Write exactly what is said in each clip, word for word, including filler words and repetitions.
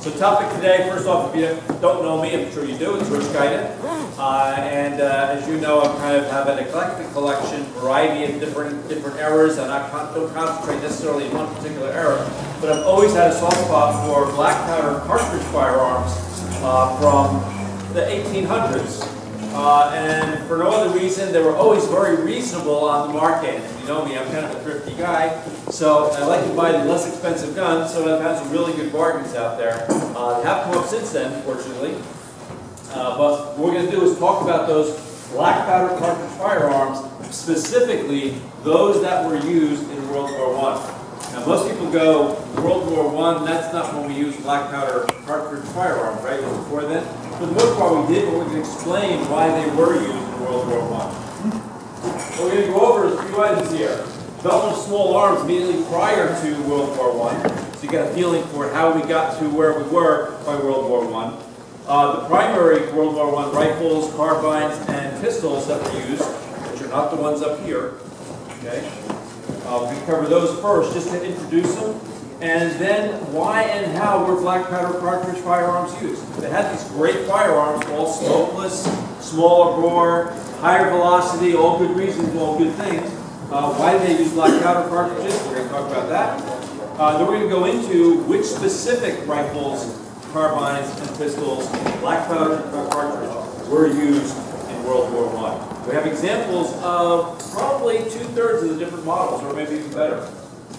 So topic today, first off, if you don't know me, I'm sure you do, it's Rich Guida. Uh, and uh, as you know, I kind of have an eclectic collection, variety of different different errors, and I con don't concentrate necessarily in one particular error, but I've always had a soft spot for black powder cartridge firearms uh, from the eighteen hundreds. Uh, and for no other reason, they were always very reasonable on the market. And you know me, I'm kind of a thrifty guy, so I like to buy the less expensive guns, so I've had some really good bargains out there. Uh, they have come up since then, fortunately. Uh, but what we're going to do is talk about those black powder cartridge firearms, specifically those that were used in World War One. Now most people go, World War One, that's not when we used black powder cartridge firearms, right? It was before then. For the most part we did, but we're going to explain why they were used in World War One. What we're going to go over is a few items here. Development of small arms immediately prior to World War One. So you get a feeling for how we got to where we were by World War One. Uh, the primary World War One rifles, carbines, and pistols that were used, which are not the ones up here. Okay. Uh, we cover those first just to introduce them. And then why and how were black powder cartridge firearms used? They had these great firearms, all smokeless, smaller bore, higher velocity, all good reasons, all good things. Uh, why did they use black powder cartridges? We're going to talk about that. Uh, then we're going to go into which specific rifles, carbines, and pistols, black powder cartridge, were used in World War One. We have examples of probably two-thirds of the different models, or maybe even better.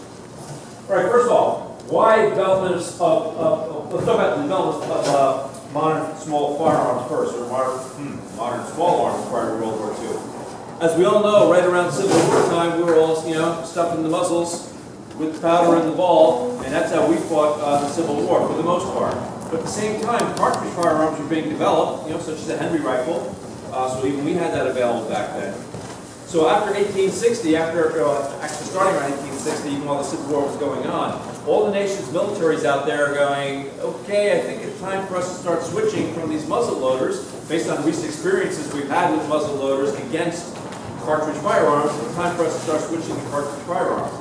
All right, first of all, why development of, of, of let's talk about the development of uh, modern small firearms first, or modern, hmm, modern small arms prior to World War Two. As we all know, right around Civil War time, we were all, you know, stuffing the muzzles with powder in the ball, and that's how we fought uh, the Civil War for the most part. But at the same time, cartridge firearms were being developed, you know, such as the Henry rifle, uh, so even we had that available back then. So after eighteen sixty, after uh, actually starting around eighteen sixty, even while the Civil War was going on, all the nation's militaries out there are going, okay, I think it's time for us to start switching from these muzzle loaders, based on recent experiences we've had with muzzle loaders against cartridge firearms. It's time for us to start switching to cartridge firearms.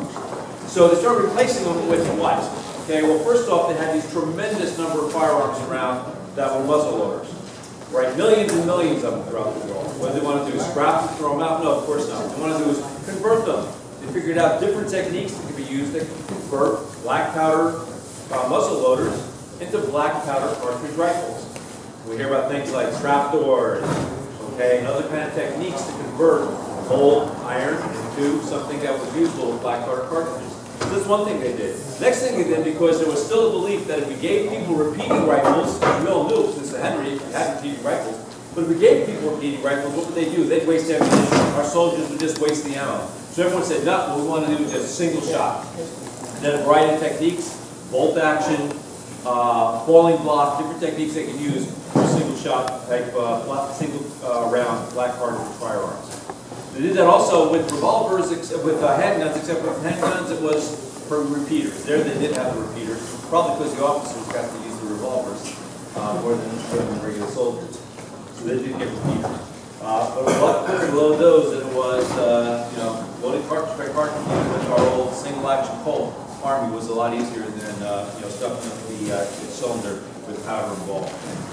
So they started replacing them with what? Okay, well, first off, they had these tremendous number of firearms around that were muzzle loaders. Right, millions and millions of them throughout the world. What they want to do is scrap them, throw them out? No, of course not. What they want to do is convert them. They figured out different techniques that could be used that could convert black powder uh, muzzle loaders into black powder cartridge rifles. We hear about things like trapdoors, okay, and other kind of techniques to convert old iron into something that was usable with black powder cartridges. So that's one thing they did. Next thing they did, because there was still a belief that if we gave people repeating rifles, we all knew since the Henry had repeating rifles, but if we gave people repeating rifles, what would they do? They'd waste ammunition. Our soldiers would just waste the ammo. So everyone said, no, what we want to do is just a single shot. And then a variety of techniques, bolt action, uh, falling block, different techniques they could use for single shot type, uh, single uh, round black cartridge firearms. They did that also with revolvers, with uh, handguns, except with handguns it was for repeaters. There they did have the repeaters, probably because the officers got to use the revolvers uh, more, than, more than regular soldiers. So they did get repeaters. Uh, but it was a lot quicker to load those than it was, uh, you know, loading cartridge by cartridge with our old single action Colt Army was a lot easier than, uh, you know, stuffing the, uh, the cylinder with powder and ball.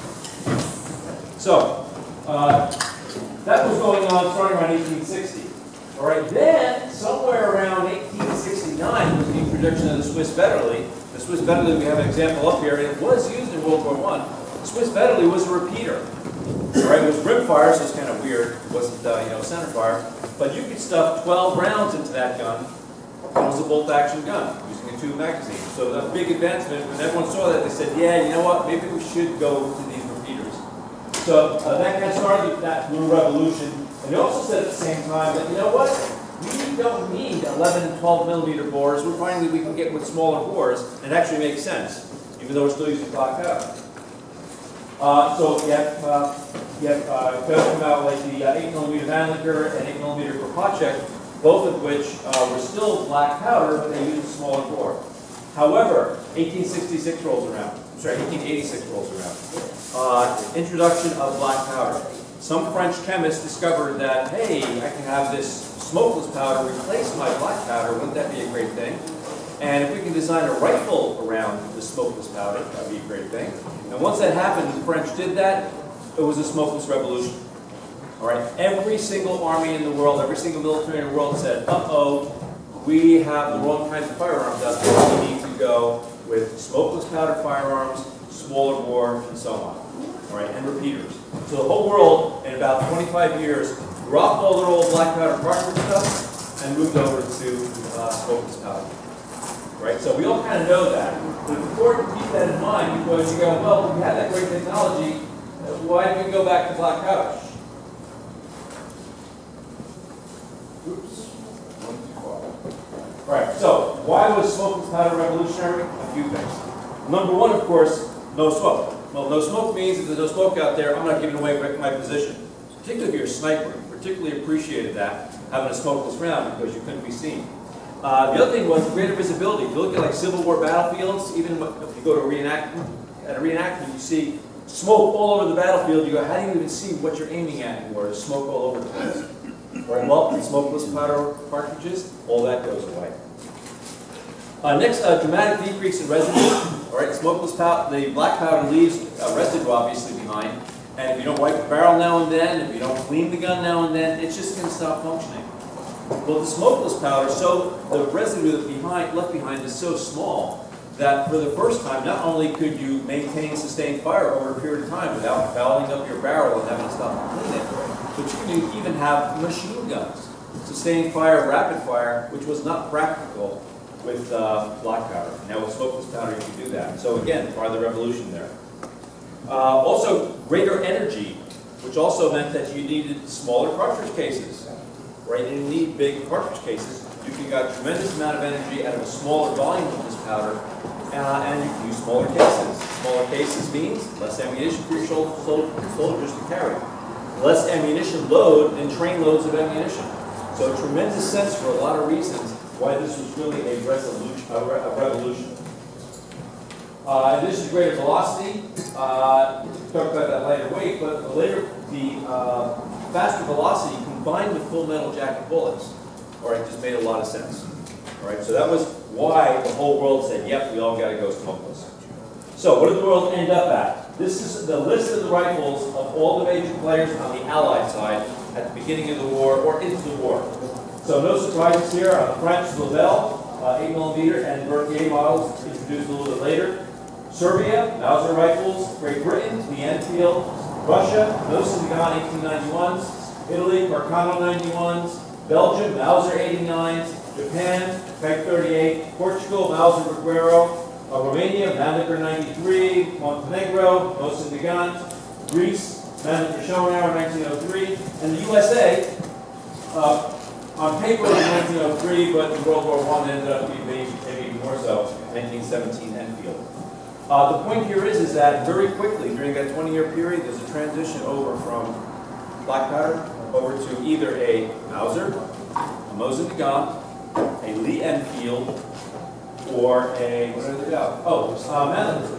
So, uh, that was going on starting around eighteen sixty. All right, then, somewhere around eighteen sixty-nine was the introduction of the Swiss Vetterli. The Swiss Vetterli, we have an example up here, and it was used in World War One. The Swiss Vetterli was a repeater. All right, it was rimfire, so it's kind of weird. It wasn't, uh, you know, center fire. But you could stuff twelve rounds into that gun. It was a bolt-action gun using a tube magazine. So that big advancement, when everyone saw that, they said, yeah, you know what, maybe we should go to these repeaters. So uh, that kind of started that little revolution. And they also said at the same time that, you know what, we don't need eleven and twelve millimeter bores. We're finding that we can get with smaller bores, and it actually makes sense, even though we're still using black powder. Uh, so you have, uh, you have uh, guns come out like the uh, eight millimeter Mannlicher and eight millimeter Kropatschek, both of which uh, were still black powder, but they used a smaller bore. However, eighteen sixty-six rolls around. I'm sorry, eighteen eighty-six rolls around. Uh, introduction of black powder. Some French chemists discovered that, hey, I can have this smokeless powder replace my black powder. Wouldn't that be a great thing? And if we can design a rifle around the smokeless powder, that would be a great thing. And once that happened, the French did that, it was a smokeless revolution. All right, every single army in the world, every single military in the world said, uh-oh, we have the wrong kinds of firearms out there. We need to go with smokeless powder firearms, smaller bore, and so on. All right, and repeaters. So the whole world, in about twenty-five years, dropped all their old black powder cartridge stuff and moved over to uh, smokeless powder. Right, so we all kind of know that. But it's important to keep that in mind because you go, well, we had that great technology, why did we go back to black powder? Oops. One too far. All right, so why was smokeless powder revolutionary? A few things. Number one, of course, no smoke. Well, no smoke means if there's no smoke out there, I'm not giving away my position. Particularly if you're a sniper, particularly appreciated that, having a smokeless round because you couldn't be seen. Uh, the other thing was greater visibility. If you look at like Civil War battlefields, even if you go to a reenactment, at a reenactment, you see smoke all over the battlefield. You go, how do you even see what you're aiming at anymore? There's smoke all over the place. Right, well, smokeless powder cartridges, all that goes away. Uh, next, uh, dramatic decrease in residue. All right, smokeless powder, the black powder leaves uh, residue obviously behind, and if you don't wipe the barrel now and then, if you don't clean the gun now and then, it's just going to stop functioning. Well, the smokeless powder, so the residue that behind, left behind is so small that for the first time, not only could you maintain sustained fire over a period of time without fouling up your barrel and having to stop and clean it, but you can even have machine guns, sustained fire, rapid fire, which was not practical with uh, black powder. Now with smokeless powder, you can do that. So again, part of the revolution there. Uh, also, greater energy, which also meant that you needed smaller cartridge cases. Right? You didn't need big cartridge cases. You can get a tremendous amount of energy out of a smaller volume of this powder, uh, and you can use smaller cases. Smaller cases means less ammunition for your soldiers to carry. Less ammunition load and train loads of ammunition. So a tremendous sense for a lot of reasons why this was really a, resolution, a, re a revolution. Uh, and this is greater velocity. Uh, we'll talk about that later weight, but the later the uh, faster velocity combined with full metal jacket bullets, all right, just made a lot of sense. All right, so that was why the whole world said, yep, we all got to go smokeless. So what did the world end up at? This is the list of the rifles of all the major players on the Allied side at the beginning of the war or into the war. So no surprises here. On the French, Lebel, uh, eight millimeter, and Berthier models introduced a little bit later. Serbia, Mauser rifles. Great Britain, the Enfield. Russia, no Handguns eighteen ninety-ones. Italy, Carcano ninety-ones. Belgium, Mauser eighty-nines. Japan, Peg thirty-eight. Portugal, Mauser Berguero. Uh, Romania, Mannlicher ninety-three. Montenegro, no Handguns. Greece, Mannlicher Schoenauer nineteen oh three. And the U S A, uh, on paper in nineteen oh three, but in World War One ended up being maybe, maybe even more so, nineteen seventeen Enfield. Uh, the point here is, is that very quickly, during that twenty year period, there's a transition over from black powder over to either a Mauser, a Mosin-Nagant, a Lee Enfield, or a, what did they go? Oh, uh, Mannlicher.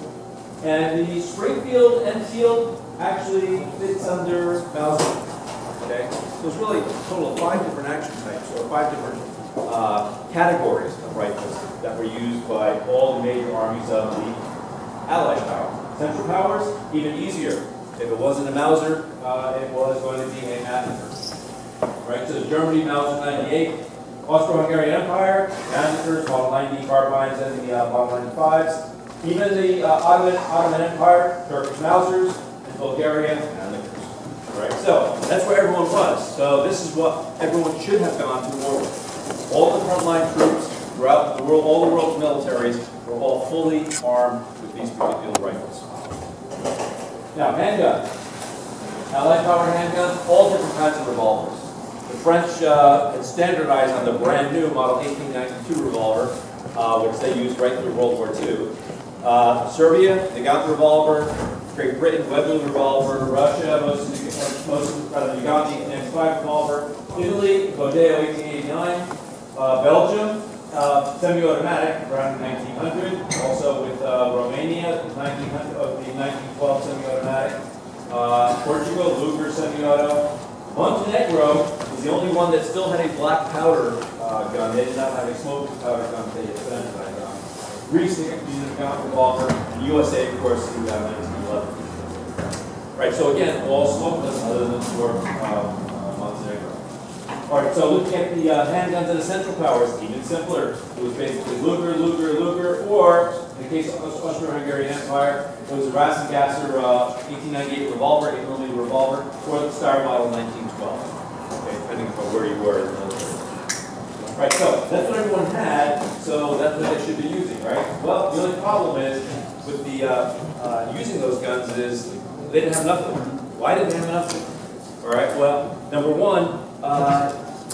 And the Springfield Enfield actually fits under Mauser. Okay? So there's really a total of five different action types, or five different uh, categories of rifles that were used by all the major armies of the Allied power. Central powers, even easier. If it wasn't a Mauser, uh, it was going to be a Mannlicher. Right? So Germany, Mauser ninety-eight. Austria-Hungary Empire, Mannlichers, Model ninety, Carbines, and the uh, Model ninety-fives. Even the uh, Ottoman, Ottoman Empire, Turkish Mausers, and Bulgaria, Mannlichers. Right? So that's where everyone was. So this is what everyone should have gone to war with. All the frontline troops throughout the world, all the world's militaries, were all fully armed with these particular rifles. Now, handguns. Allied powered handguns, all different kinds of revolvers. The French uh, had standardized on the brand new Model eighteen ninety-two revolver, uh, which they used right through World War Two. Uh, Serbia, the Nagant revolver. Great Britain, Webley revolver. Russia, most of the, most of the Nagant eighteen ninety-five revolver. Italy, Bodeo eighteen eighty-nine. Uh, Belgium, uh, semi-automatic, around nineteen hundred. Also with uh, Romania, nineteen hundred, of the nineteen twelve semi-automatic. Uh, Portugal, Luger semi-auto. Montenegro was the only one that still had a black powder uh, uh, gun. They did not have a smokeless powder gun. They had an anti gun. Greece, they used a gun revolver. And U S A, of course, in uh, nineteen eleven. Right. So again, all smokeless other than for um, uh, Montenegro. All right. So looking at the uh, handguns and essential powers, even simpler. It was basically Luger, Luger, Luger, or in the case of the Austria-Hungary Empire, it was a Rassengasser uh, eighteen ninety-eight revolver, eight millimeter revolver, or the Star model nineteen twelve. Okay, depending on where you were in the military. Right, so that's what everyone had, so that's what they should be using, right? Well, the only problem is with the uh, uh, using those guns is they didn't have enough of them. Why didn't they have enough of them? All right, well, number one, uh,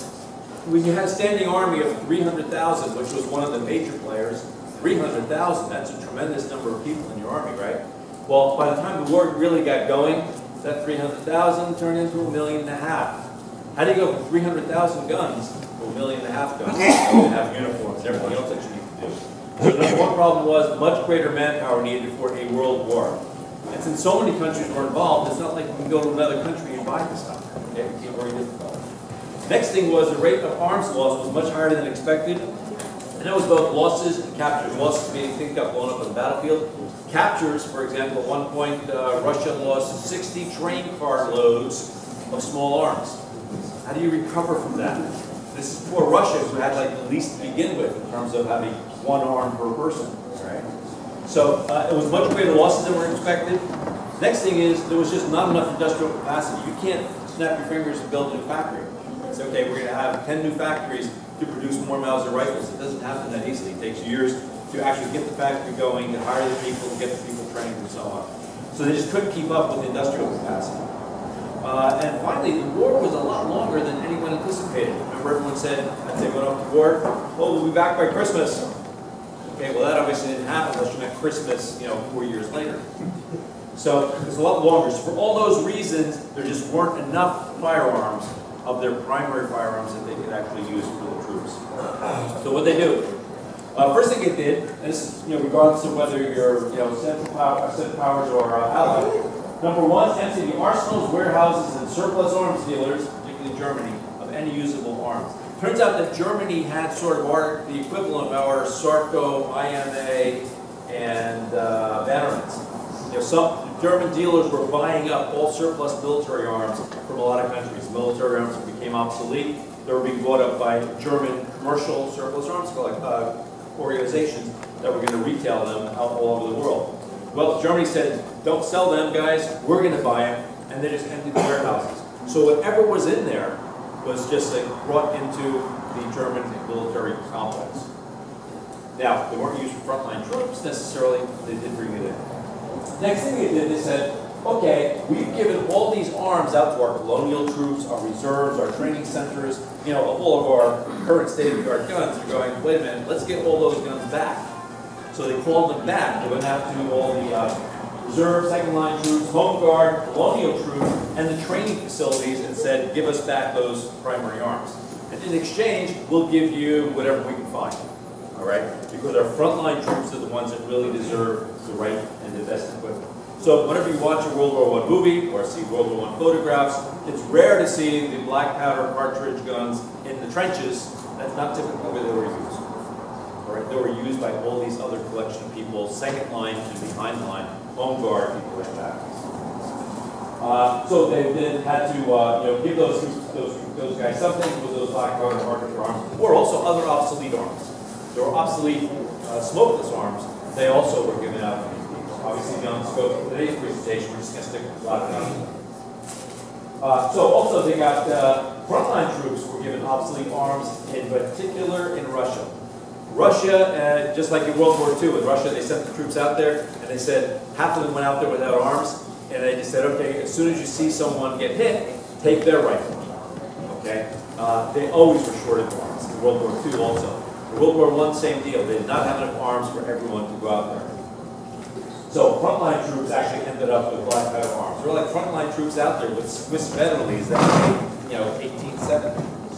when you had a standing army of three hundred thousand, which was one of the major players, three hundred thousand, that's a tremendous number of people in your army, right? Well, by the time the war really got going, that three hundred thousand turned into a million and a half. How do you go from three hundred thousand guns to a million and a half guns? You have uniforms and everything else that you need to do. So the number one problem was much greater manpower needed for a world war. And since so many countries were involved, it's not like you can go to another country and buy this stuff. Okay, it became very difficult. Next thing was the rate of arms loss was much higher than expected. And that was both losses and captures. Losses meaning things got blown up on the battlefield. Captures, for example, at one point, uh, Russia lost sixty train car loads of small arms. How do you recover from that? This is poor Russia, who had like the least to begin with in terms of having one arm per person. Right? So uh, it was much greater losses than were expected. Next thing is there was just not enough industrial capacity. You can't snap your fingers and build a new factory. It's okay, we're going to have ten new factories to produce more Mauser rifles. It doesn't happen that easily. It takes years to actually get the factory going, to hire the people, to get the people trained, and so on. So they just couldn't keep up with the industrial capacity. Uh, and finally, the war was a lot longer than anyone anticipated. Remember, everyone said, as they went off to war, oh, we'll be back by Christmas. Okay, well, that obviously didn't happen unless you meant Christmas, you know, four years later. So it's a lot longer. So for all those reasons, there just weren't enough firearms of their primary firearms that they could actually use for the troops. So what they do? Uh, first thing it did, and this is, you know, regardless of whether you're, you know, Central, power, Central Powers or uh, Allied. Number one, empty the arsenals, warehouses, and surplus arms dealers, particularly Germany, of any usable arms. Turns out that Germany had sort of our, the equivalent of our Sarco, I M A, and uh, Vetterli-Vitali. You know, some German dealers were buying up all surplus military arms from a lot of countries. Military arms became obsolete. They were being bought up by German commercial surplus arms like, uh, organizations that were going to retail them out all over the world. Well, Germany said, don't sell them, guys. We're going to buy them. And they just emptied the warehouses. So whatever was in there was just like brought into the German military complex. Now, they weren't used for frontline troops necessarily. They did bring it in. Next thing they did, they said, okay, we've given all these arms out to our colonial troops, our reserves, our training centers, you know, all of our current state-of-the-art guns. They're going, wait a minute, let's get all those guns back. So they called them back. They went out to all the uh, reserve, second-line troops, home guard, colonial troops, and the training facilities and said, give us back those primary arms. And in exchange, we'll give you whatever we can find. All right? Because our frontline troops are the ones that really deserve the right and the best equipment. So whenever you watch a World War One movie or see World War One photographs, it's rare to see the black powder cartridge guns in the trenches. That's not typically where they were used. All right? They were used by all these other collection of people, second line and behind the line, home guard, people like that. Uh, so they then had to uh, you know, give those, those, those guys something with those black powder cartridge arms, or also other obsolete arms. There were obsolete uh, smokeless arms. They also were given out to these people. Obviously, beyond the scope of today's presentation, we're just going to stick with a lot of them. Uh, so also they got uh, frontline troops were given obsolete arms, in particular in Russia. Russia, uh, just like in World War Two, in Russia they sent the troops out there, and they said half of them went out there without arms, and they just said, okay, as soon as you see someone get hit, take their rifle. Okay, uh, they always were short of arms. In World War Two also. In World War One, same deal. They did not have enough arms for everyone to go out there. So frontline troops actually ended up with black powder arms. There were like frontline troops out there with Swiss Vetterlis that were, you know, eighteen seventy.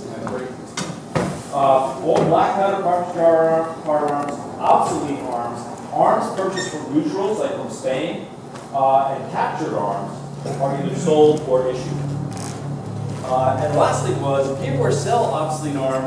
Uh, all black powder cartridge firearms, obsolete arms, arms purchased from neutrals, like from Spain, uh, and captured arms are either sold or issued. Uh, and the last thing was, if people were sell obsolete arms,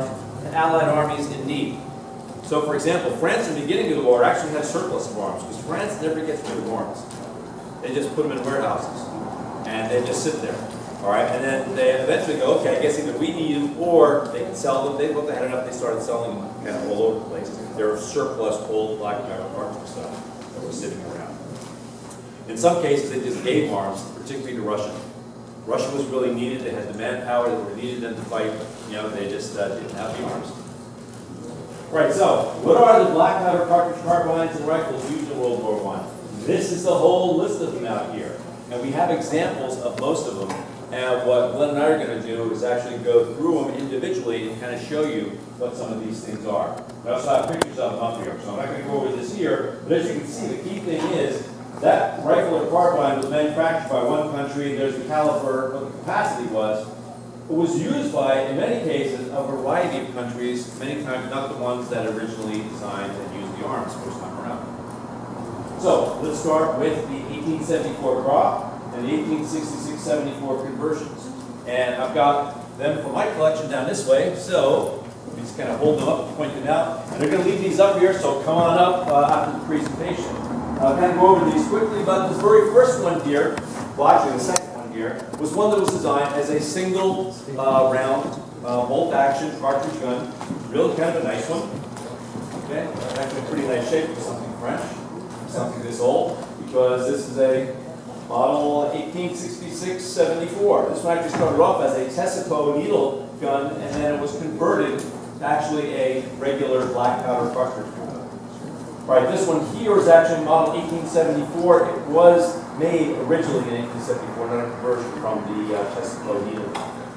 to Allied armies in need. So, for example, France in the beginning of the war actually had surplus of arms, because France never gets rid of arms. They just put them in warehouses, and they just sit there. All right, and then they eventually go, okay, I guess either we need them or they can sell them. They looked at enough, they started selling them kind of all over the place. There were surplus old black powder cartridge stuff that was sitting around. In some cases, they just gave arms, particularly to Russia. Russia was really needed. They had the manpower that were needed them to fight. You know, they just uh, didn't have the arms. Right, so what are the black powder cartridge carbines and rifles used in World War One? This is the whole list of them out here. And we have examples of most of them. And what Glenn and I are going to do is actually go through them individually and kind of show you what some of these things are. I also have pictures of them up here, so I'm not going to go over this here. But as you can see, the key thing is that rifle or carbine was manufactured by one country. There's the caliber, what the capacity was. It was used by, in many cases, a variety of countries, many times not the ones that originally designed and used the arms first time around. So let's start with the eighteen seventy-four crop and the eighteen sixty-six seventy-four conversions. And I've got them for my collection down this way, so let me just kind of hold them up and point them out. And they're going to leave these up here, so come on up uh, after the presentation. I'll kind of go over these quickly, but the very first one here, well actually the second one here, was one that was designed as a single uh, round uh, bolt action cartridge gun. Really kind of a nice one. Okay, actually pretty nice shape for something French, something this old, because this is a model eighteen sixty-six seventy-four. This one actually started off as a Tessico needle gun, and then it was converted to actually a regular black powder cartridge gun. All right, this one here is actually model eighteen seventy-four. It was made originally in eighteen seventy-four, not a conversion from the uh, Tessico needle.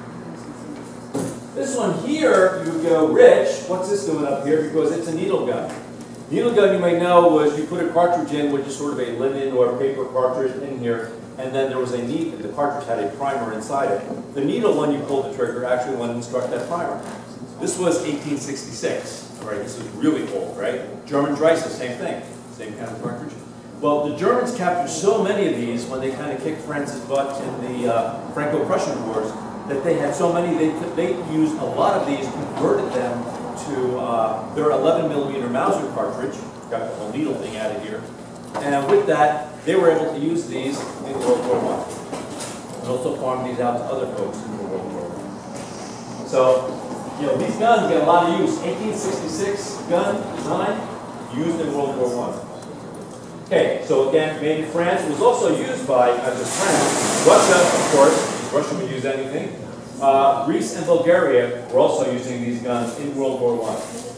This one here, you go, Rich, what's this doing up here? Because it's a needle gun. Needle gun, you may know, was you put a cartridge in, which is sort of a linen or a paper cartridge in here, and then there was a needle. The cartridge had a primer inside it. The needle, when you pulled the trigger, actually went and struck that primer. This was eighteen sixty-six. Right, this is really old, right? German Dreiser, same thing, same kind of cartridge. Well, the Germans captured so many of these when they kind of kicked France's butt in the uh, Franco-Prussian wars that they had so many, they, they used a lot of these, converted them to uh, their eleven millimeter Mauser cartridge, got the whole needle thing out of here, and with that, they were able to use these in World War One. And also farm these out to other folks in World War One. So, you know, these guns get a lot of use. eighteen sixty-six gun design, used in World War One. Okay, so again, made in France. It was also used by, not just France, Russia, of course. Russia would use anything. Uh, Greece and Bulgaria were also using these guns in World War One.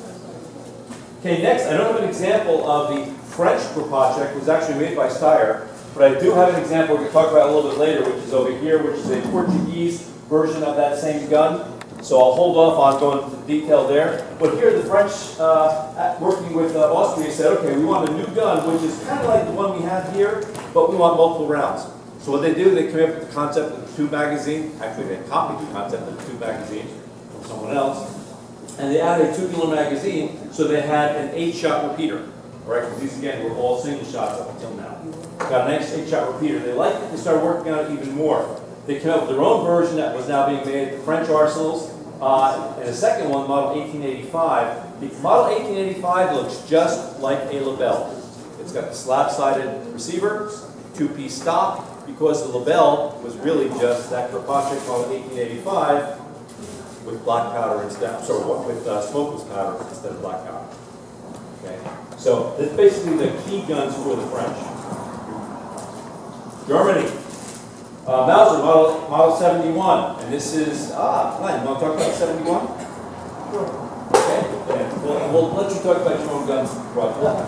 Okay, next, I don't have an example of the French Kropatschek. It was actually made by Snider, but I do have an example we're going to talk about a little bit later, which is over here, which is a Portuguese version of that same gun. So I'll hold off on going into detail there. But here the French, uh, working with uh, Austria, said, okay, we want a new gun, which is kind of like the one we have here, but we want multiple rounds. So what they do, they come up with the concept of the tube magazine. Actually, they copied the concept of the tube magazine from someone else. And they added a tubular magazine, so they had an eight-shot repeater. All right, because these, again, were all single shots up until now. Got a nice eight-shot repeater. They liked it, they started working on it even more. They came up with their own version that was now being made at the French arsenals. Uh, and the second one, model eighteen eighty-five. The model eighteen eighty-five looks just like a Lebel. It's got the slab-sided receiver, two-piece stock, because the Lebel was really just that Kropatschek model eighteen eighty-five with black powder instead, sorry, with uh, smokeless powder instead of black powder. Okay, so that's basically the key guns for the French. Germany. Uh, Mauser, model, model seventy-one, and this is, ah, Glenn, you want to talk about seventy-one? Sure. Okay, yeah. we'll, we'll let you talk about your own guns, Roger.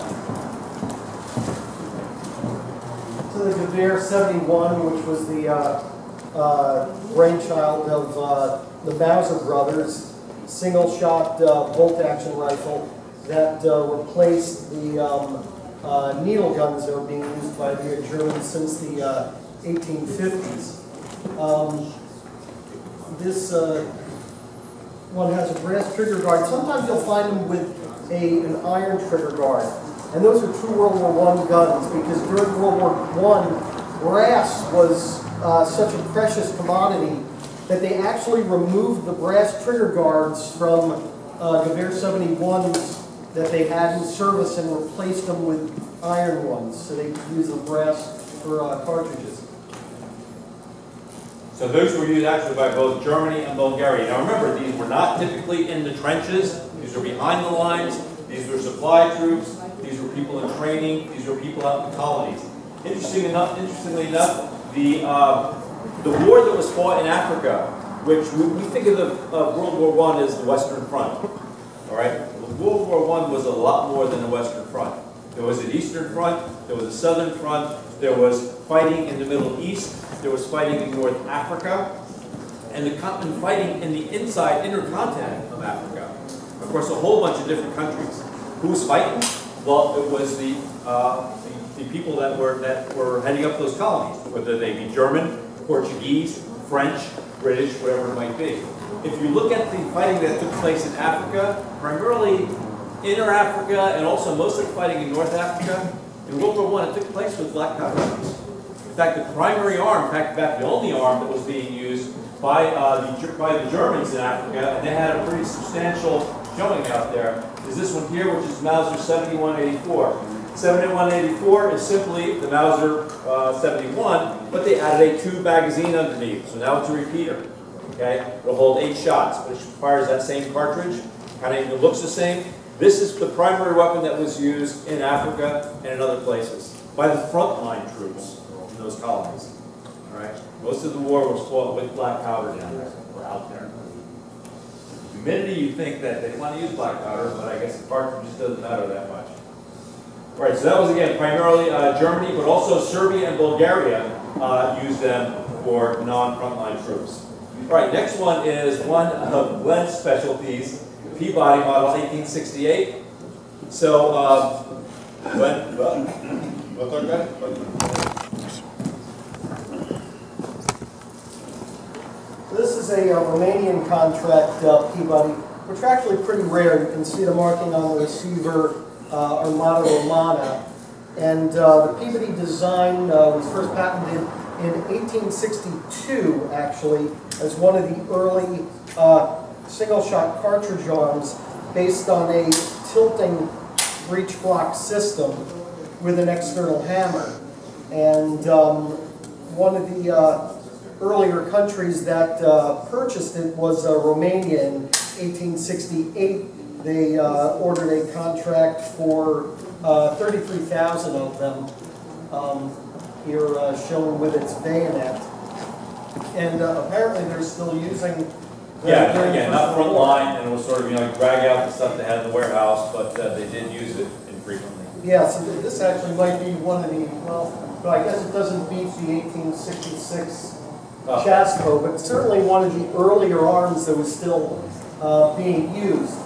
So the Gewehr seventy-one, which was the uh, uh, brainchild of uh, the Mauser brothers, single-shot uh, bolt-action rifle that uh, replaced the um, uh, needle guns that were being used by the Germans since the uh, eighteen fifties. Um, this uh, one has a brass trigger guard. Sometimes you'll find them with a, an iron trigger guard. And those are true World War One guns, because during World War One, brass was uh, such a precious commodity that they actually removed the brass trigger guards from uh, Gewehr seventy-ones that they had in service and replaced them with iron ones, so they could use the brass for uh, cartridges. So those were used actually by both Germany and Bulgaria. Now remember, these were not typically in the trenches. These were behind the lines. These were supply troops. These were people in training. These were people out in the colonies. Interesting enough, interestingly enough, the uh, the war that was fought in Africa, which we, we think of the uh, World War One as the Western Front. All right, World War One was a lot more than the Western Front. There was an Eastern Front. There was a Southern Front. There was fighting in the Middle East. There was fighting in North Africa, and the and fighting in the inside inner continent of Africa. Of course, a whole bunch of different countries. Who was fighting? Well, it was the, uh, the the people that were that were heading up those colonies, whether they be German, Portuguese, French, British, whatever it might be. If you look at the fighting that took place in Africa, primarily inner Africa, and also most of the fighting in North Africa, in World War One, it took place with black powder guns. In fact, the primary arm, in fact, in fact, the only arm that was being used by uh, the by the Germans in Africa, and they had a pretty substantial showing out there, is this one here, which is Mauser seventy-one eighty-four. seventy-one eighty-four is simply the Mauser uh, seventy-one, but they added a tube magazine underneath, so now it's a repeater. Okay, it'll hold eight shots, but it fires that same cartridge. Kind of even looks the same. This is the primary weapon that was used in Africa and in other places by the frontline troops in those colonies. All right, most of the war was fought with black powder down there, or out there. Humidity, you think that they want to use black powder, but I guess the cartridge just doesn't matter that much. All right, so that was again primarily uh, Germany, but also Serbia and Bulgaria uh, used them for non-frontline troops. All right, next one is one of Glenn's specialties, the Peabody model eighteen sixty-eight. So, uh, Glenn, well, what's our guy? This is a uh, Romanian contract uh, Peabody, which are actually pretty rare. You can see the marking on the receiver, uh, Armata Romana. And uh, the Peabody design uh, was first patented in eighteen sixty-two, actually, as one of the early uh, single-shot cartridge arms based on a tilting breech block system with an external hammer. And um, one of the uh, earlier countries that uh, purchased it was uh, Romania in eighteen sixty-eight. They uh, ordered a contract for uh, thirty-three thousand of them, um, here uh, shown with its bayonet. And uh, apparently they're still using the Yeah, again, not front line, and it was sort of, you know, drag out the stuff they had in the warehouse, but uh, they did use it infrequently. Yeah, so this actually might be one of the, well, but I guess it doesn't beat the eighteen sixty-six Oh. Chasco, but certainly one of the earlier arms that was still uh, being used.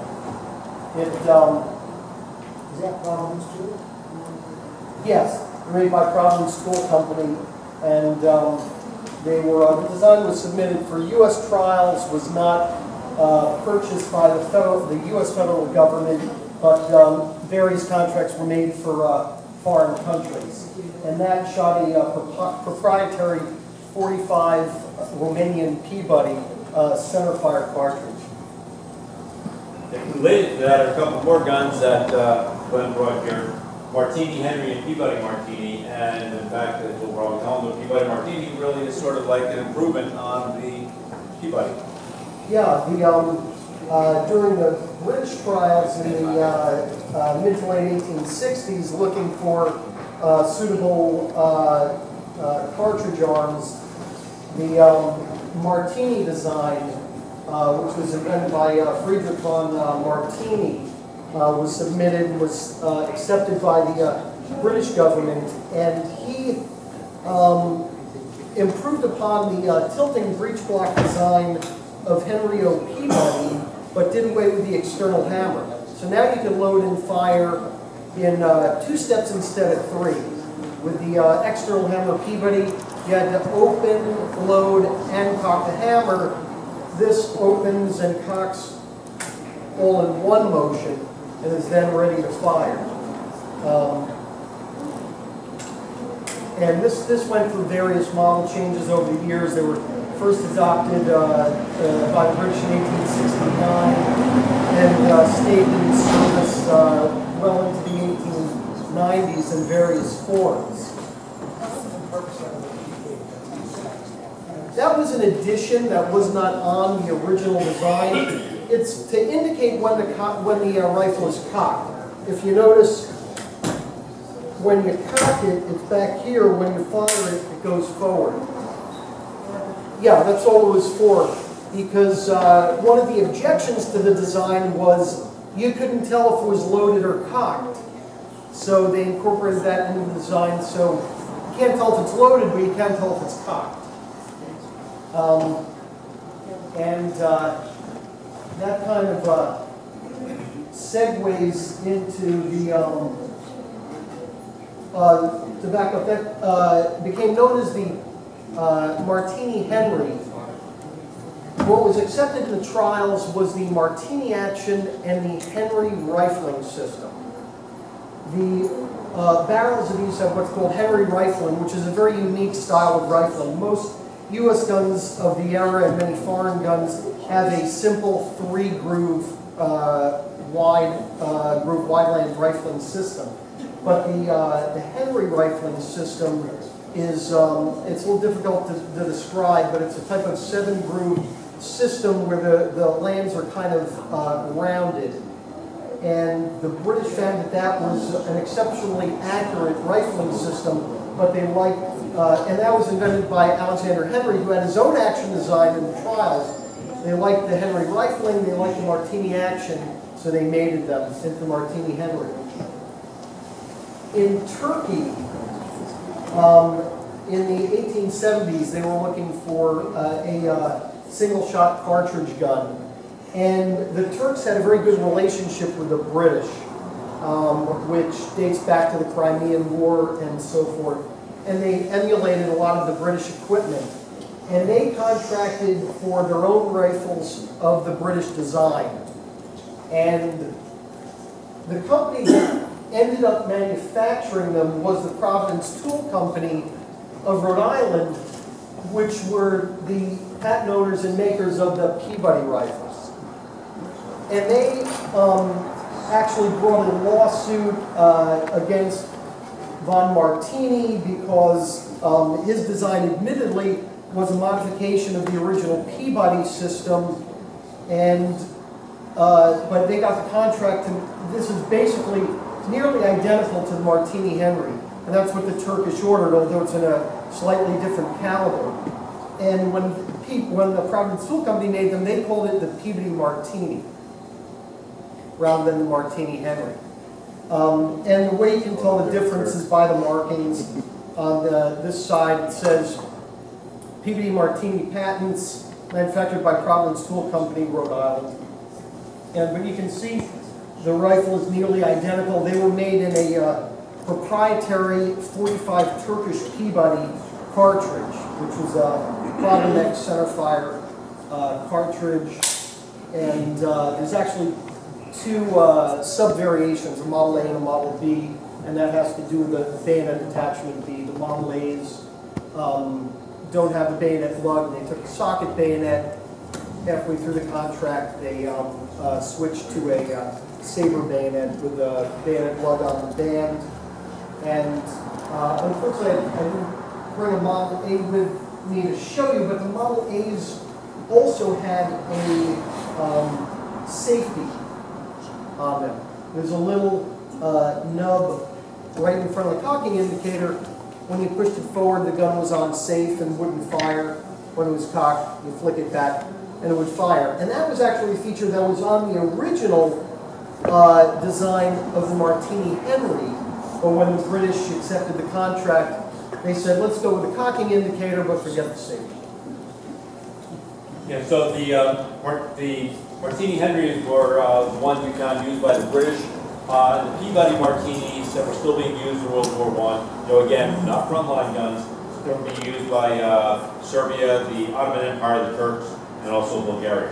It, um, is that Providence too? Yes, made by Providence Tool Company, and um, they were, uh, the design was submitted for U S trials, was not uh, purchased by the federal, the U S federal government, but um, various contracts were made for uh, foreign countries. And that shot a uh, pro proprietary forty-five Romanian Peabody uh, centerfire cartridge. Related to that are a couple more guns that uh, Glenn brought here. Martini, Henry, and Peabody Martini. And in fact, as we'll probably tell them, the Peabody Martini really is sort of like an improvement on the Peabody. Yeah, the, um, uh, during the British trials in the uh, uh, mid to late eighteen sixties, looking for uh, suitable uh, uh, cartridge arms, the um, Martini design, uh, which was invented by uh, Friedrich von uh, Martini, uh, was submitted and was uh, accepted by the uh, British government, and he um, improved upon the uh, tilting breech block design of Henry O. Peabody, but did away with the external hammer. So now you can load and fire in uh, two steps instead of three. With the uh, external hammer Peabody, you had to open, load, and cock the hammer. This opens and cocks all in one motion and is then ready to fire. Um, and this, this went through various model changes over the years. They were first adopted uh, uh, by the British in eighteen sixty-nine. in various forms. That was an addition that was not on the original design. It's to indicate when the, when the uh, rifle is cocked. If you notice, when you cock it, it's back here. When you fire it, it goes forward. Yeah, that's all it was for. Because uh, one of the objections to the design was you couldn't tell if it was loaded or cocked. So they incorporated that into the design. So you can't tell if it's loaded, but you can tell if it's cocked. Um, and uh, that kind of uh, segues into the, um, uh, to back up, that uh, became known as the uh, Martini Henry. What was accepted in the trials was the Martini action and the Henry rifling system. The uh, barrels of these have what's called Henry rifling, which is a very unique style of rifling. Most U S guns of the era and many foreign guns have a simple three-groove uh, wide uh, groove wideland rifling system. But the, uh, the Henry rifling system is, um, it's a little difficult to, to describe, but it's a type of seven-groove system where the, the lands are kind of uh, rounded. And the British found that that was an exceptionally accurate rifling system, but they liked, uh, and that was invented by Alexander Henry, who had his own action design in the trials. They liked the Henry rifling, they liked the Martini action, so they mated them into Martini Henry. In Turkey, um, in the eighteen seventies, they were looking for uh, a uh, single-shot cartridge gun. And the Turks had a very good relationship with the British, um, which dates back to the Crimean War and so forth. And they emulated a lot of the British equipment. And they contracted for their own rifles of the British design. And the company that ended up manufacturing them was the Providence Tool Company of Rhode Island, which were the patent owners and makers of the Peabody rifles. And they um, actually brought a lawsuit uh, against von Martini because um, his design admittedly was a modification of the original Peabody system, and uh, but they got the contract, and this is basically nearly identical to the Martini Henry, and that's what the Turkish ordered, although it's in a slightly different caliber. And when the, when the Providence Tool Company made them, they called it the Peabody Martini rather than the Martini Henry. Um, and the way you can tell the difference is by the markings. On the, this side it says Peabody Martini patents, manufactured by Providence Tool Company, Rhode Island. And but you can see the rifle is nearly identical. They were made in a uh, proprietary forty-five Turkish Peabody cartridge, which was a bottleneck centerfire uh, cartridge. And uh, there's actually two uh, sub-variations, a Model A and a Model B, and that has to do with the bayonet attachment B. The Model A's um, don't have a bayonet lug, and they took a socket bayonet. Halfway through the contract, they um, uh, switched to a uh, saber bayonet with a bayonet lug on the band. And uh, unfortunately, I, I didn't bring a Model A with me to show you, but the Model A's also had a um, safety on them. There's a little uh, nub right in front of the cocking indicator. When you pushed it forward, the gun was on safe and wouldn't fire. When it was cocked, you flick it back and it would fire. And that was actually a feature that was on the original uh, design of the Martini Henry. But when the British accepted the contract, they said, let's go with the cocking indicator, but forget the safety. Yeah, so the, uh, the Martini Henrys were uh, the ones we found used by the British. Uh, the Peabody Martinis that were still being used in World War One, though again, not frontline guns, they were being used by uh, Serbia, the Ottoman Empire, the Turks, and also Bulgaria.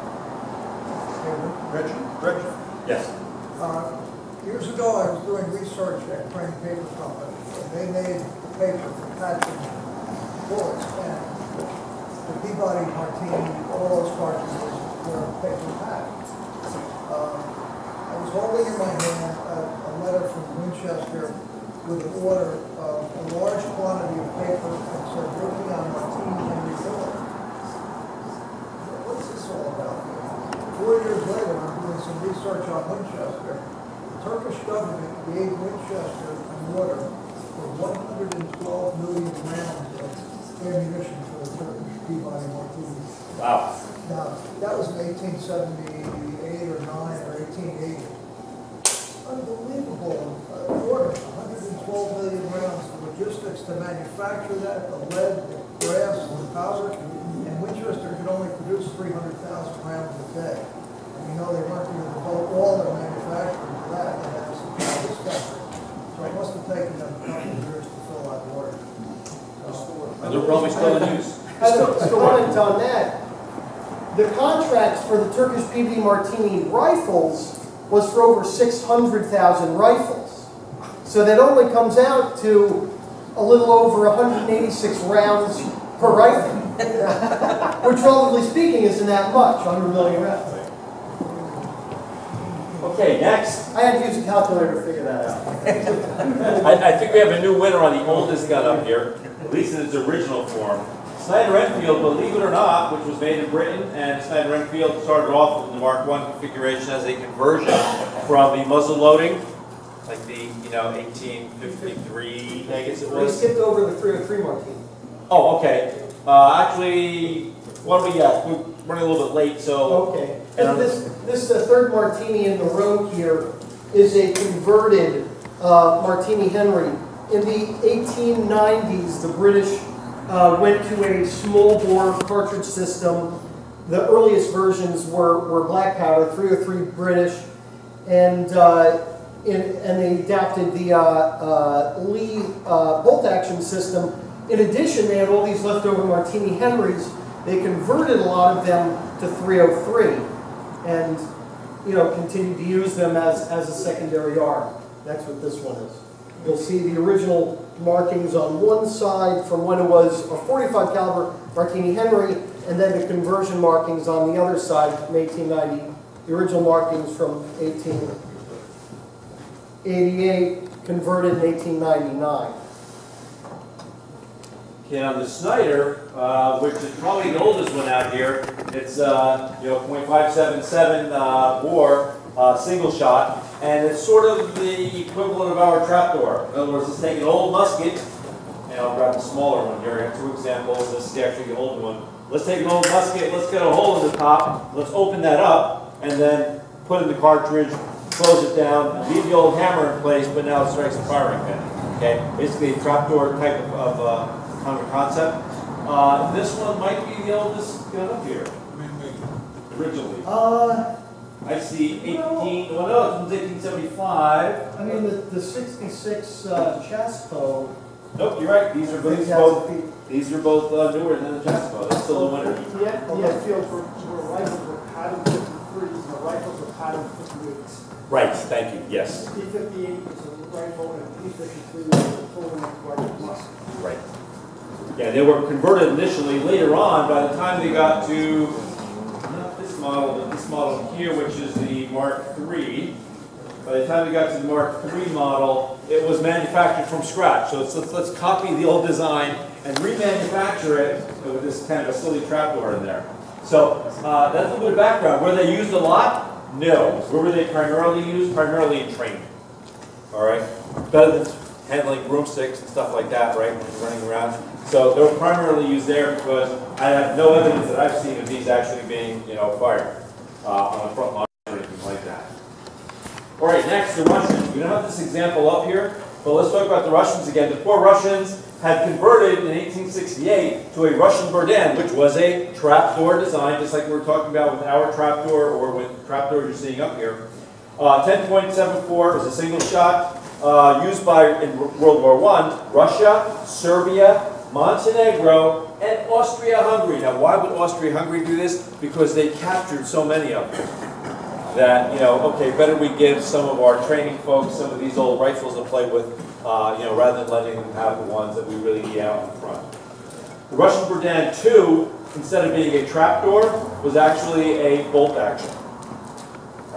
Rich? Rich? Yes. Uh, years ago, I was doing research at Crane Paper Company, and they made paper for patching bullets, and the Peabody Martini, all those cartridges were paper patches. Uh, I was holding in my hand a, a letter from Winchester with an order of a large quantity of paper and said, working on Martini Henry Ford. What's this all about? Four years later, I'm doing some research on Winchester. The Turkish government gave Winchester an order for one hundred twelve million rounds of ammunition for the Turkish Peabody Martini. Wow. Now, that was in eighteen seventy-eight or nine or eighteen eighty. Unbelievable uh, order, one hundred twelve million rounds, the logistics to manufacture that, the lead, the brass, the powder, and Winchester could only produce three hundred thousand rounds a day. And you know they weren't going to devote all their manufacturing to that, they had to supply this country. So it must have taken them a couple of years to fill that order. And they're probably still in use. As a comment on that, the contracts for the Turkish Peabody Martini rifles was for over six hundred thousand rifles. So that only comes out to a little over one hundred eighty-six rounds per rifle. Which, relatively speaking, isn't that much, one hundred million rounds. Okay, next. I had to use a calculator to figure that out. I, I think we have a new winner on the oldest gun up here, at least in its original form. Snider Enfield, believe it or not, which was made in Britain, and Snider Enfield started off with the Mark one configuration as a conversion from the muzzle loading, like the, you know, eighteen fifty-three, I guess it We was. skipped over the three oh three Martini. Oh, okay. Uh, actually, what do we got? We're running a little bit late, so. Okay. And this, this uh, third Martini in the row here is a converted uh, Martini Henry. In the eighteen nineties, the British uh, went to a small bore cartridge system. The earliest versions were, were black powder, three oh three British, and uh, in, and they adapted the uh, uh, Lee uh, bolt action system. In addition, they had all these leftover Martini Henrys. They converted a lot of them to three oh three, and you know continued to use them as as a secondary arm. That's what this one is. You'll see the original markings on one side from when it was a forty-five caliber Martini Henry, and then the conversion markings on the other side from eighteen ninety. The original markings from eighteen eighty-eight, converted in eighteen ninety-nine. Okay, on the Snider, uh, which is probably the oldest one out here, it's uh, you know point five seven seven uh, bore, uh, single shot, and it's sort of the equivalent of our trapdoor. In other words, let's take an old musket, and I'll grab the smaller one here. I have two examples. This is actually the old one. Let's take an old musket. Let's get a hole in the top. Let's open that up, and then put in the cartridge, close it down, leave the old hammer in place, but now it strikes a firing pin. Okay, basically a trapdoor type of, of uh, kind of a concept. Uh, this one might be the oldest gun up here, originally. Uh, I see eighteen, well no, this one's eighteen seventy-five. I mean, the, the sixty-six uh, Chasco. Nope, you're right, these are both, both these are both uh, newer than the Chasco. That's still the winner. Yeah, the Enfield were, were rifles were pattern fifty-threes, and the rifles were pattern fifty-eights. Right, thank you, yes. P fifty-eight was a rifle, and P fifty-three was a full-length rifle musket. Right. Yeah, they were converted initially. Later on, by the time they got to, not this model, but this model here, which is the Mark three, by the time we got to the Mark three model, it was manufactured from scratch. So let's, let's, let's copy the old design and remanufacture it with this kind of a silly trapdoor in there. So uh, that's a little bit of background. Were they used a lot? No. Where were they primarily used? Primarily in training. All right? Better than handling broomsticks and stuff like that, right, when you're running around. So they're primarily used there because I have no evidence that I've seen of these actually being, you know, fired uh, on the front line or anything like that. All right, next, the Russians. We don't have this example up here, but let's talk about the Russians again. The four Russians had converted in eighteen sixty-eight to a Russian Berdan, which was a trapdoor design, just like we were talking about with our trapdoor or with trapdoors you're seeing up here. Uh, ten point seven four is a single shot uh, used by, in World War One, Russia, Serbia, Montenegro, and Austria-Hungary. Now, why would Austria-Hungary do this? Because they captured so many of them that, you know, okay, better we give some of our training folks some of these old rifles to play with, uh, you know, rather than letting them have the ones that we really need out in front. The Russian Berdan two, instead of being a trapdoor, was actually a bolt action. All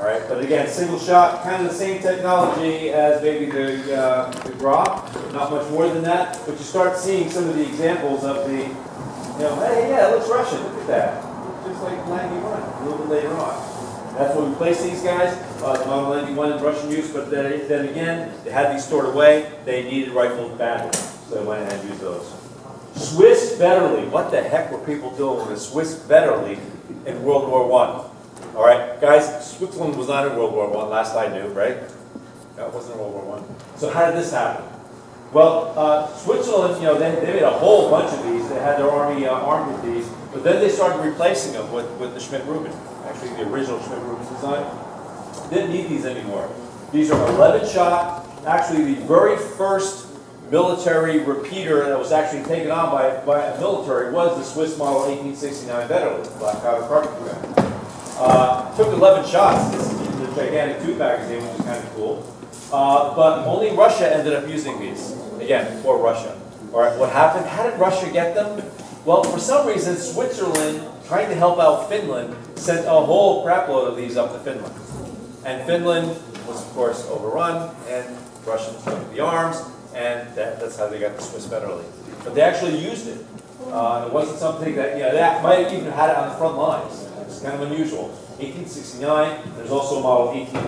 All right, but again, single shot, kind of the same technology as maybe the, uh, the Grop, not much more than that, but you start seeing some of the examples of the, you know, hey, yeah, it looks Russian, look at that. Just like ninety-one, a little bit later on. That's where we place these guys, uh, the Model ninety-one in Russian use, but then, then again, they had these stored away, they needed rifles badly, so they went ahead and used those. Swiss Vetterli, what the heck were people doing with a Swiss Vetterli in World War One? All right, guys, Switzerland was not in World War One, last I knew, right? That wasn't World War One. So how did this happen? Well, uh, Switzerland, you know, they, they made a whole bunch of these. They had their army uh, armed with these, but then they started replacing them with, with the Schmidt-Rubin. Actually, the original Schmidt-Rubin design. Didn't need these anymore. These are eleven shot. Actually, the very first military repeater that was actually taken on by, by a military was the Swiss model eighteen sixty-nine Vetterli, black powder cartridge gun. Uh, took eleven shots. This is the gigantic tube magazine, which is kind of cool. Uh, but only Russia ended up using these. Again, for Russia. All right, what happened? How did Russia get them? Well, for some reason, Switzerland, trying to help out Finland, sent a whole crapload of these up to Finland. And Finland was, of course, overrun, and Russians took the arms, and that, that's how they got the Swiss Vetterli. But they actually used it. Uh, it wasn't something that, you know, that might have even had it on the front lines. It's kind of unusual. eighteen sixty-nine, there's also a model eighteen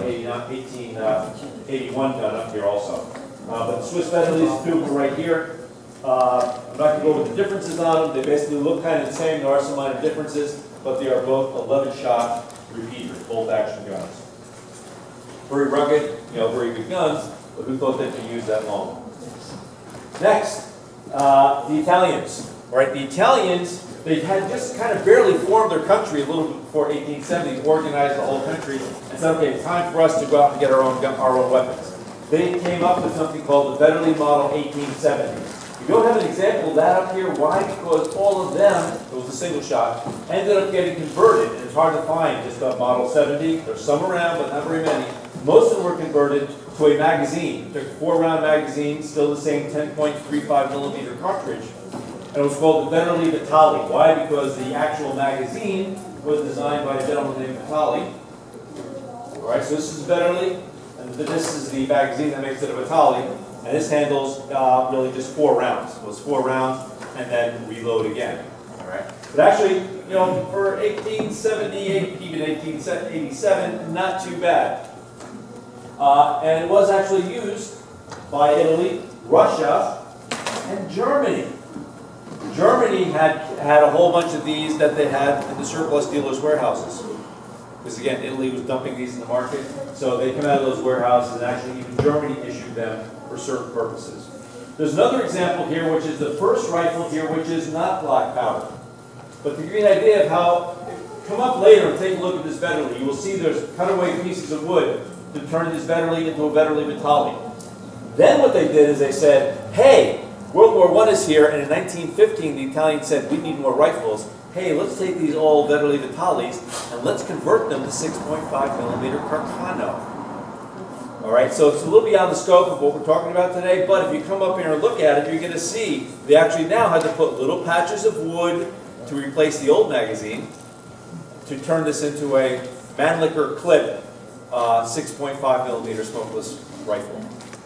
eighty-one gun up here also. Uh, but the Swiss Vetterlis, two are right here. Uh, I'm not going to go over the differences on them. They basically look kind of the same. There are some minor differences, but they are both eleven shot repeaters, bolt action guns. Very rugged, you know, very good guns, but who thought they could use that long? Next, uh, the Italians. All right, the Italians, they had just kind of barely formed their country a little bit before eighteen seventy, organized the whole country, and said, okay, it's time for us to go out and get our own, gun, our own weapons. They came up with something called the Vetterli Model eighteen seventy. We don't have an example of that up here. Why? Because all of them, it was a single shot, ended up getting converted, and it's hard to find just a Model seventy. There's some around, but not very many. Most of them were converted to a magazine. They're four round magazine, still the same ten point three five millimeter cartridge. And it was called the Vetterli-Vitali. Why? Because the actual magazine was designed by a gentleman named Vitali. All right, so this is Vetterli, and this is the magazine that makes it a Vitali. And this handles uh, really just four rounds. So it's four rounds and then reload again. All right. But actually, you know, for eighteen seventy-eight, even eighteen eighty-seven, not too bad. Uh, and it was actually used by Italy, Russia, and Germany. Germany had had a whole bunch of these that they had in the surplus dealers' warehouses. Because again, Italy was dumping these in the market, so they come out of those warehouses, and actually even Germany issued them for certain purposes. There's another example here, which is the first rifle here, which is not black powder. But to give you an idea of how, come up later and take a look at this Vetterli. You will see there's cutaway pieces of wood to turn this Vetterli into a Vetterli-Vitali. Then what they did is they said, hey, World War One is here, and in nineteen fifteen, the Italians said, we need more rifles. Hey, let's take these old Vetterli-Vitalis and let's convert them to six point five millimeter Carcano. All right, so it's a little beyond the scope of what we're talking about today, but if you come up here and look at it, you're going to see they actually now had to put little patches of wood to replace the old magazine to turn this into a Mannlicher clip uh, six point five millimeter smokeless rifle.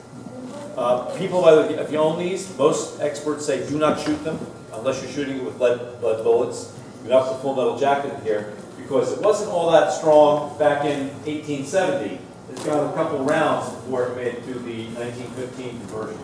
Uh, people, by the way, if you own these, most experts say do not shoot them unless you're shooting it with lead, lead bullets. You have the full metal jacket in here because it wasn't all that strong back in eighteen seventy. It's got a couple rounds before it made it to the nineteen fifteen conversion.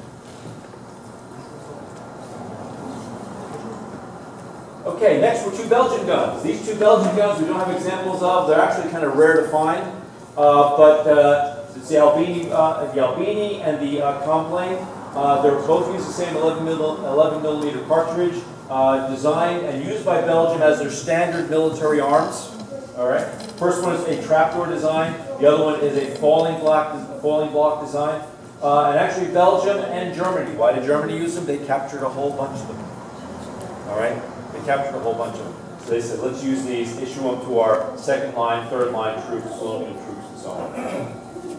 Okay, next were two Belgian guns. These two Belgian guns we don't have examples of. They're actually kind of rare to find, uh, but uh, it's the Albini, uh, the Albini and the uh, Comblain. Uh, they're both use the same eleven millimeter cartridge, uh, designed and used by Belgium as their standard military arms. All right. First one is a trapdoor design. The other one is a falling block, falling block design. Uh, and actually, Belgium and Germany. Why did Germany use them? They captured a whole bunch of them. All right. They captured a whole bunch of them. So they said, let's use these, issue them to our second line, third line troops, colonial troops, and so on.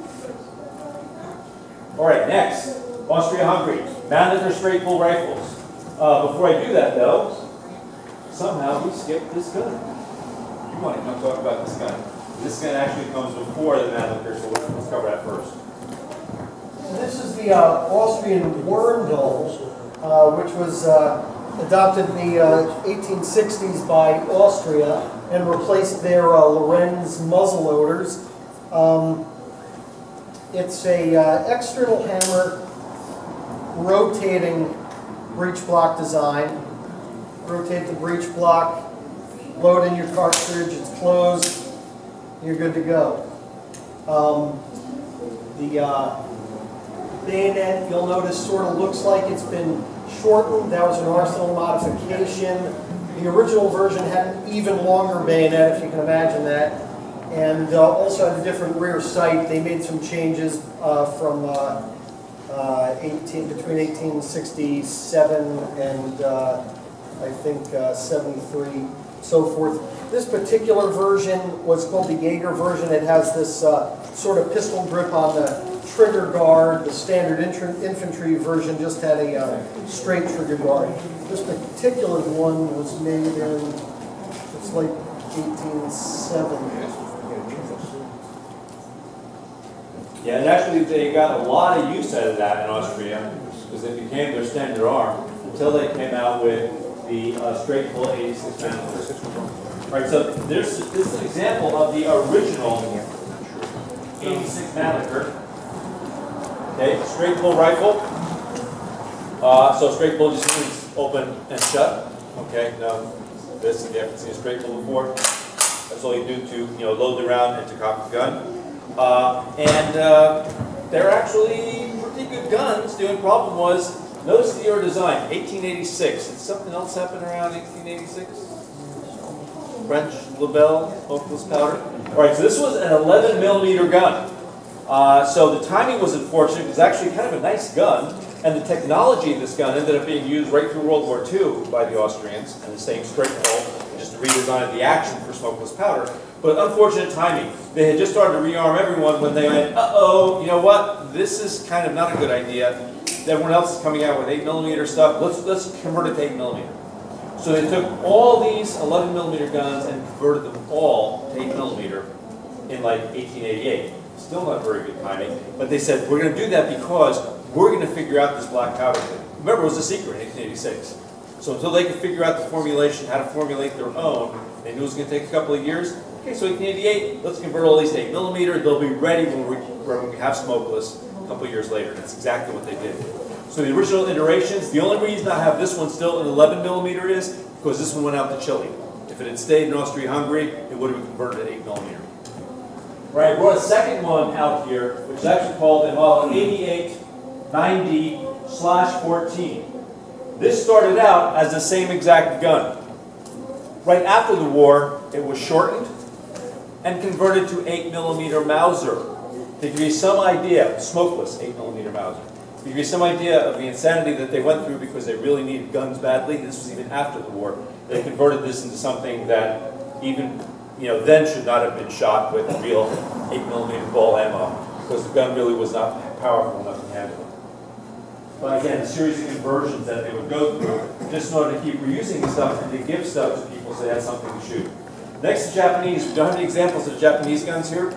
All right, next, Austria-Hungary. Mannlicher straight pull rifles. Uh, before I do that, though, somehow we skipped this gun. You want to come talk about this gun. This gun actually comes before the Mannlicher, so let's, let's cover that first. And this is the uh, Austrian Wurndl, uh, which was uh, adopted in the uh, eighteen sixties by Austria and replaced their uh, Lorenz muzzleloaders. Um, it's a uh, external hammer rotating breech block design. Rotate the breech block, load in your cartridge, it's closed, you're good to go. Um, the uh, bayonet, you'll notice, sort of looks like it's been shortened. That was an Arsenal modification. The original version had an even longer bayonet, if you can imagine that, and uh, also had a different rear sight. They made some changes uh, from uh, uh, eighteen, between eighteen sixty-seven and uh, I think uh, seventy-three, so forth. This particular version was called the Jaeger version. It has this uh, sort of pistol grip on the trigger guard. The standard infantry version just had a uh, straight trigger guard. This particular one was made in, it's like eighteen seventy. Yeah, and actually they got a lot of use out of that in Austria because it became their standard arm until they came out with the uh, straight pull eighty-six Mannlicher. All right, so there's this is an example of the original eighty-six Mannlicher. Okay, straight pull rifle. Uh, so straight pull just means open and shut. Okay, now this, if you haven't seen a straight pull before, that's all you do to you know load the round and to cock the gun. Uh, and uh, they're actually pretty good guns. The only problem was, notice the year of design, eighteen eighty-six. Did something else happen around eighteen eighty-six? French Lebel, smokeless powder. All right, so this was an eleven millimeter gun. Uh, so the timing was unfortunate. It was actually kind of a nice gun, and the technology of this gun ended up being used right through World War Two by the Austrians, and the same straight pull, just to redesign the action for smokeless powder. But unfortunate timing. They had just started to rearm everyone when they went, uh-oh, you know what? This is kind of not a good idea. Everyone else is coming out with eight millimeter stuff. Let's, let's convert it to eight millimeter. So they took all these eleven millimeter guns and converted them all to eight millimeter in like eighteen eighty-eight. Still not very good timing. But they said, we're going to do that because we're going to figure out this black powder thing. Remember, it was a secret in eighteen eighty-six. So until they could figure out the formulation, how to formulate their own, they knew it was going to take a couple of years. Okay, so eighteen eighty-eight, let's convert all these to eight millimeter. They'll be ready when we, when we have smokeless a couple of years later. That's exactly what they did. So the original iterations, the only reason I have this one still in eleven millimeter is because this one went out to Chile. If it had stayed in Austria-Hungary, it would have been converted to eight millimeter. Right, I brought a second one out here, which is actually called a model eighty-eight ninety slash fourteen. This started out as the same exact gun. Right after the war, it was shortened and converted to eight millimeter Mauser. To give you some idea, smokeless eight millimeter Mauser. To give you some idea of the insanity that they went through because they really needed guns badly, this was even after the war, they converted this into something that even, you know, then should not have been shot with real eight millimeter ball ammo because the gun really was not powerful enough to handle it. But again, a series of conversions that they would go through just in order to keep reusing the stuff and to give stuff to people so they had something to shoot. Next, the Japanese. We don't have any examples of Japanese guns here.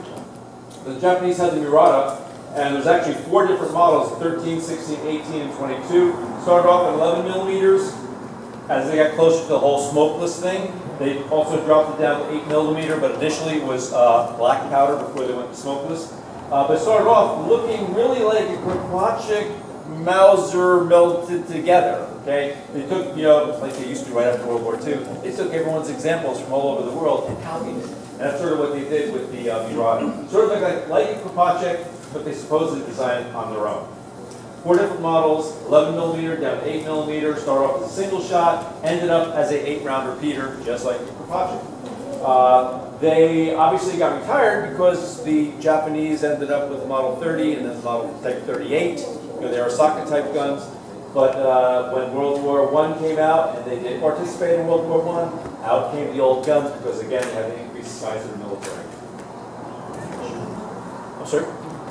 The Japanese had the Murata, and there's actually four different models, thirteen, sixteen, eighteen, and twenty-two. Started off at eleven millimeters. As they got closer to the whole smokeless thing, they also dropped it down to eight millimeter, but initially it was uh, black powder before they went to smokeless. Uh, but it started off looking really like a Kropatschek Mauser melted together. Okay, they took, you know, like they used to right after World War Two, they took everyone's examples from all over the world and copied it. And that's sort of what they did with the uh, Murata. Sort of like, like a Kropatschek, but they supposedly designed it on their own. Four different models, eleven millimeter down to eight millimeter, started off as a single shot, ended up as a eight round repeater, just like the Kropatschek. Uh, they obviously got retired because the Japanese ended up with the Model thirty and then the Model Type thirty-eight. You know, they were socket type guns. But uh, when World War One came out and they did participate in World War One, out came the old guns because again they had to increase the size of the military. I'm sorry?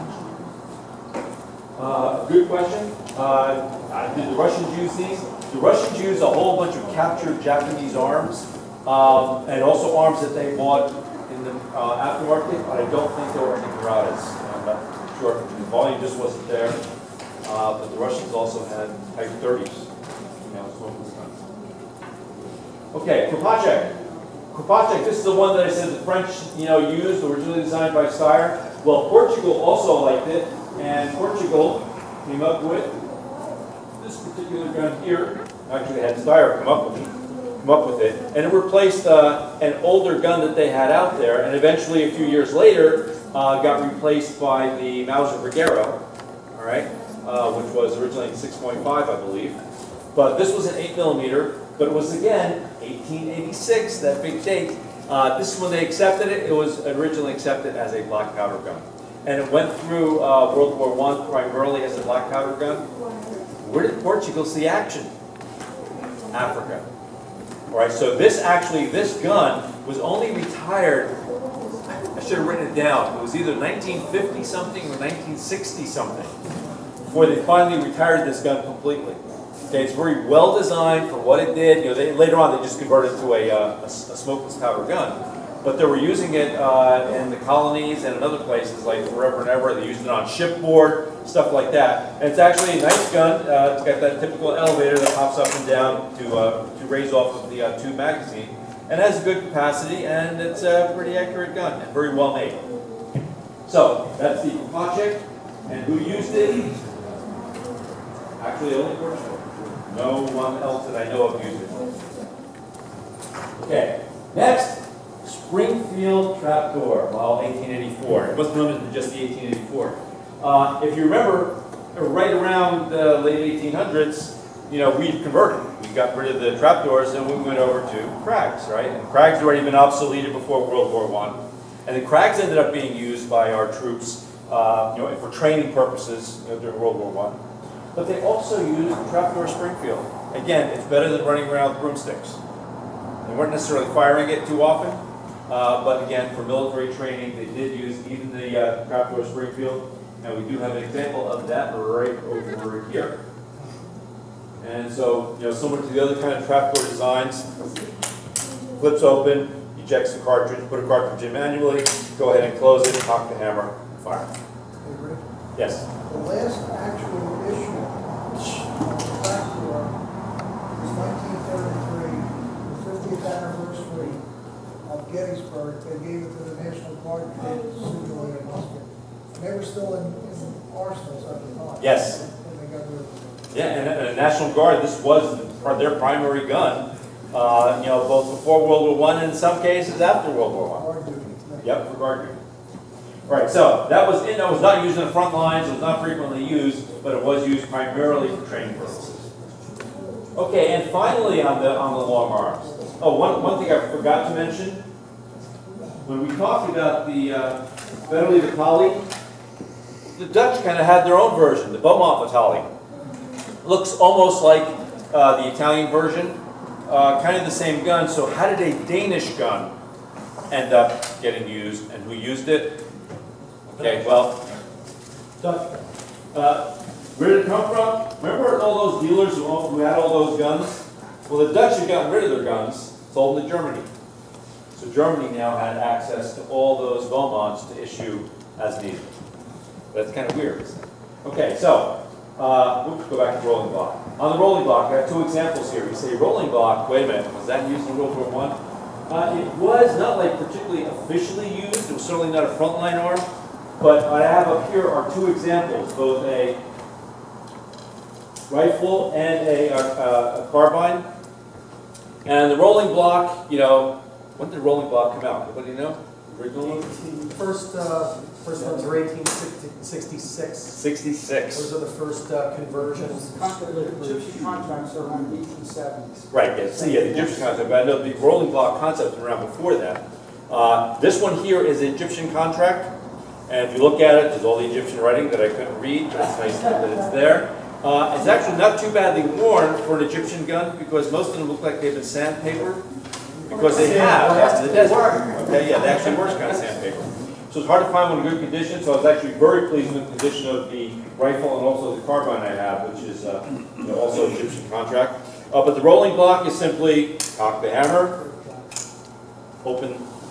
Uh, good question. Uh, did the Russians use these? The Russians used a whole bunch of captured Japanese arms um, and also arms that they bought in the uh, aftermarket, but I don't think there were any Garadas. I'm not sure. The volume just wasn't there. Uh, but the Russians also had Type thirties. You know, smokeless guns. Okay, Kropatschek. Kropatschek, this is the one that I said the French, you know, used, originally designed by Steyr. Well, Portugal also liked it, and Portugal came up with this particular gun here. Actually, they had Steyr come up with it, come up with it, and it replaced uh, an older gun that they had out there, and eventually, a few years later, uh, got replaced by the Mauser Brigero, all right, uh, which was originally six point five, I believe. But this was an eight millimeter. But it was, again, eighteen eighty-six, that big date. Uh, this is when they accepted it. It was originally accepted as a black powder gun. And it went through uh, World War One primarily as a black powder gun. Where did Portugal see action? Africa. All right, so this actually, this gun was only retired, I should have written it down. It was either nineteen fifty something or nineteen sixty something before they finally retired this gun completely. Okay, it's very well designed for what it did. You know, they, later on they just converted it to a, uh, a, a smokeless powder gun, but they were using it uh, in the colonies and in other places like forever and ever. They used it on shipboard, stuff like that. And it's actually a nice gun. Uh, it's got that typical elevator that pops up and down to uh, to raise off of the uh, tube magazine, and has a good capacity, and it's a pretty accurate gun and very well made. So that's the Kropatschek, and who used it? Actually, only Portugal. No one else that I know of used it. Okay, next, Springfield trapdoor, well, eighteen eighty-four. It wasn't known as just the eighteen eighty-four. Uh, if you remember, right around the late eighteen hundreds, you know, we converted. We got rid of the trapdoors and we went over to Krags, right? And Krags had already been obsoleted before World War One. And the Krags ended up being used by our troops, uh, you know, for training purposes, you know, during World War One. But they also used trapdoor Springfield. Again, it's better than running around with broomsticks. They weren't necessarily firing it too often, uh, but again, for military training, they did use even the uh, trapdoor Springfield, and we do have an example of that right over here. And so, you know, similar to the other kind of trapdoor designs, flips open, ejects the cartridge, put a cartridge in manually, go ahead and close it, cock the hammer, fire. Yes? The last actual issue of the trapdoor was nineteen thirty-three, the fiftieth anniversary of Gettysburg. They gave it to the National Guard to simulate a musket. And they were still in, in arsenals at the time. Yes. And they got rid of it. Yeah, and, and the National Guard, this was their primary gun, uh, you know, both before World War One and in some cases after World War One. Guard duty. Yep, for guard duty. Right, so that was in, that was not used in the front lines, it was not frequently used, but it was used primarily for training purposes. Okay, and finally on the on the long arms. Oh, one, one thing I forgot to mention, when we talked about the uh, Vetterli-Vitali, the Dutch kind of had their own version, the Beaumont-Vitali. Looks almost like uh, the Italian version, uh, kind of the same gun. So how did a Danish gun end up getting used, and who used it? Okay, well, Dutch. uh, where did it come from? Remember all those dealers who, all, who had all those guns? Well, the Dutch had gotten rid of their guns, sold them to Germany. So Germany now had access to all those Beaumonts to issue as needed. That's kind of weird. Okay, so, uh, oops, go back to rolling block. On the rolling block, I have two examples here. You say rolling block, wait a minute, was that used in World War One? Uh, it was not like particularly officially used. It was certainly not a frontline arm. But what I have up here are two examples, both a rifle and a, a, a carbine. And the rolling block, you know, when did rolling block come out? Anybody know? Original one? First, uh, first ones were eighteen sixty-six. sixty-six. Those are the first uh, conversions. The Egyptian contracts are around eighteen seventies. Right, yeah, see, yeah, the Egyptian concept, but I know the rolling block concept was around before that. Uh, this one here is an Egyptian contract. And if you look at it, there's all the Egyptian writing that I couldn't read, but it's nice that it's there. Uh, it's actually not too badly worn for an Egyptian gun because most of them look like they've been sandpapered because they have after the desert. Okay, yeah, they actually were kind of sandpaper. So it's hard to find one in good condition, so I was actually very pleased with the condition of the rifle and also the carbine I have, which is uh, you know, also Egyptian contract. Uh, but the rolling block is simply cock the hammer, open the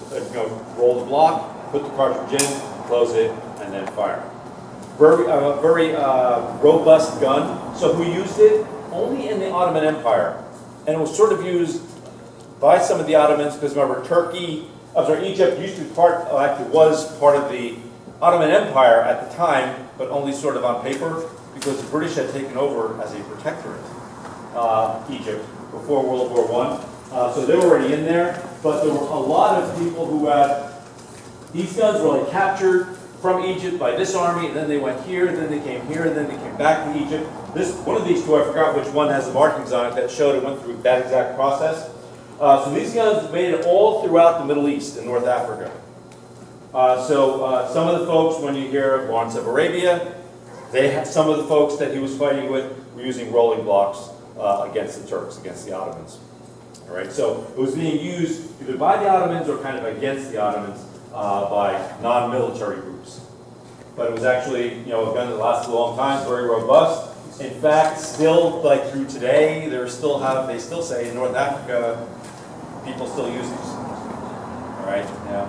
uh, you know, roll the block, put the cartridge in, close it, and then fire. Very, uh, very uh, robust gun. So who used it? Only in the Ottoman Empire. And it was sort of used by some of the Ottomans, because remember, Turkey, I'm sorry, Egypt used to be part, uh, actually was part of the Ottoman Empire at the time, but only sort of on paper, because the British had taken over as a protectorate, uh, Egypt, before World War One. Uh, so they were already in there, but there were a lot of people who had, these guns were like captured from Egypt by this army, and then they went here, and then they came here, and then they came back to Egypt. This, one of these two, I forgot which one, has the markings on it that showed it went through that exact process. Uh, so these guns made it all throughout the Middle East and North Africa. Uh, so uh, some of the folks, when you hear Lawrence of Arabia, they had, some of the folks that he was fighting with were using rolling blocks uh, against the Turks, against the Ottomans. All right, so it was being used either by the Ottomans or kind of against the Ottomans uh, by non-military groups. But it was actually, you know, a gun that lasted a long time, very robust. In fact, still, like through today, they still have, they still say in North Africa, people still use these. All right, yeah.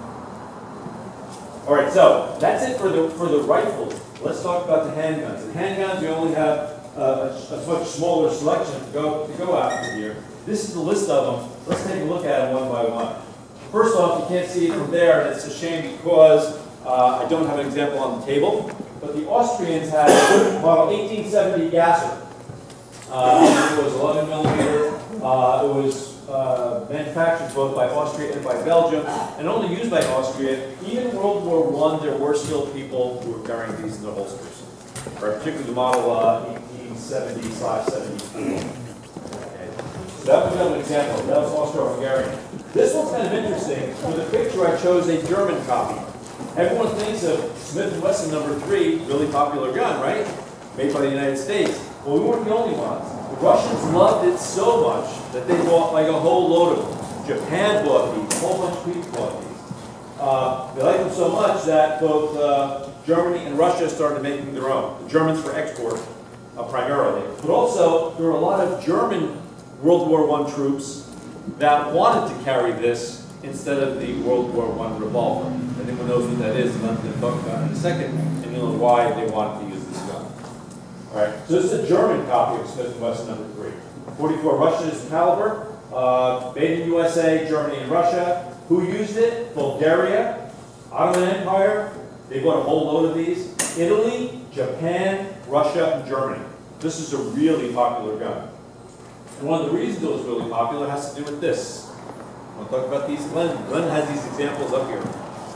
All right, so that's it for the for the rifles. Let's talk about the handguns. The handguns, we only have uh, a, a much smaller selection to go to go after here. This is the list of them. Let's take a look at them one by one. First off, you can't see it from there, and it's a shame because uh, I don't have an example on the table. But the Austrians had a model eighteen seventy Gasser. Uh, it was eleven millimeter. Uh, it was uh, manufactured both by Austria and by Belgium, and only used by Austria. Even in World War One, there were still people who were carrying these in their holsters, right? Particularly the model uh, eighteen seventy slash seventy-four. Okay. So that was another example. That was Austro-Hungarian. This one's kind of interesting. For the picture, I chose a German copy. Everyone thinks of Smith and Wesson number three, really popular gun, right? Made by the United States. Well, we weren't the only ones. The Russians loved it so much that they bought like a whole load of them. Japan bought these, a whole bunch of people bought these. Uh, they liked them so much that both uh, Germany and Russia started making their own. The Germans for export, uh, primarily. But also, there were a lot of German World War One troops that wanted to carry this instead of the World War One revolver. I think one knows what that is, and I'm going to talk about it in a second, and you'll know why they wanted to use this gun. All right, so this is a German copy of Smith and Wesson number three. forty-four Russian caliber, uh, made in U S A, Germany, and Russia. Who used it? Bulgaria, Ottoman Empire. They bought a whole load of these. Italy, Japan, Russia, and Germany. This is a really popular gun. And one of the reasons it was really popular has to do with this. I'll talk about these. Glenn, Glenn has these examples up here.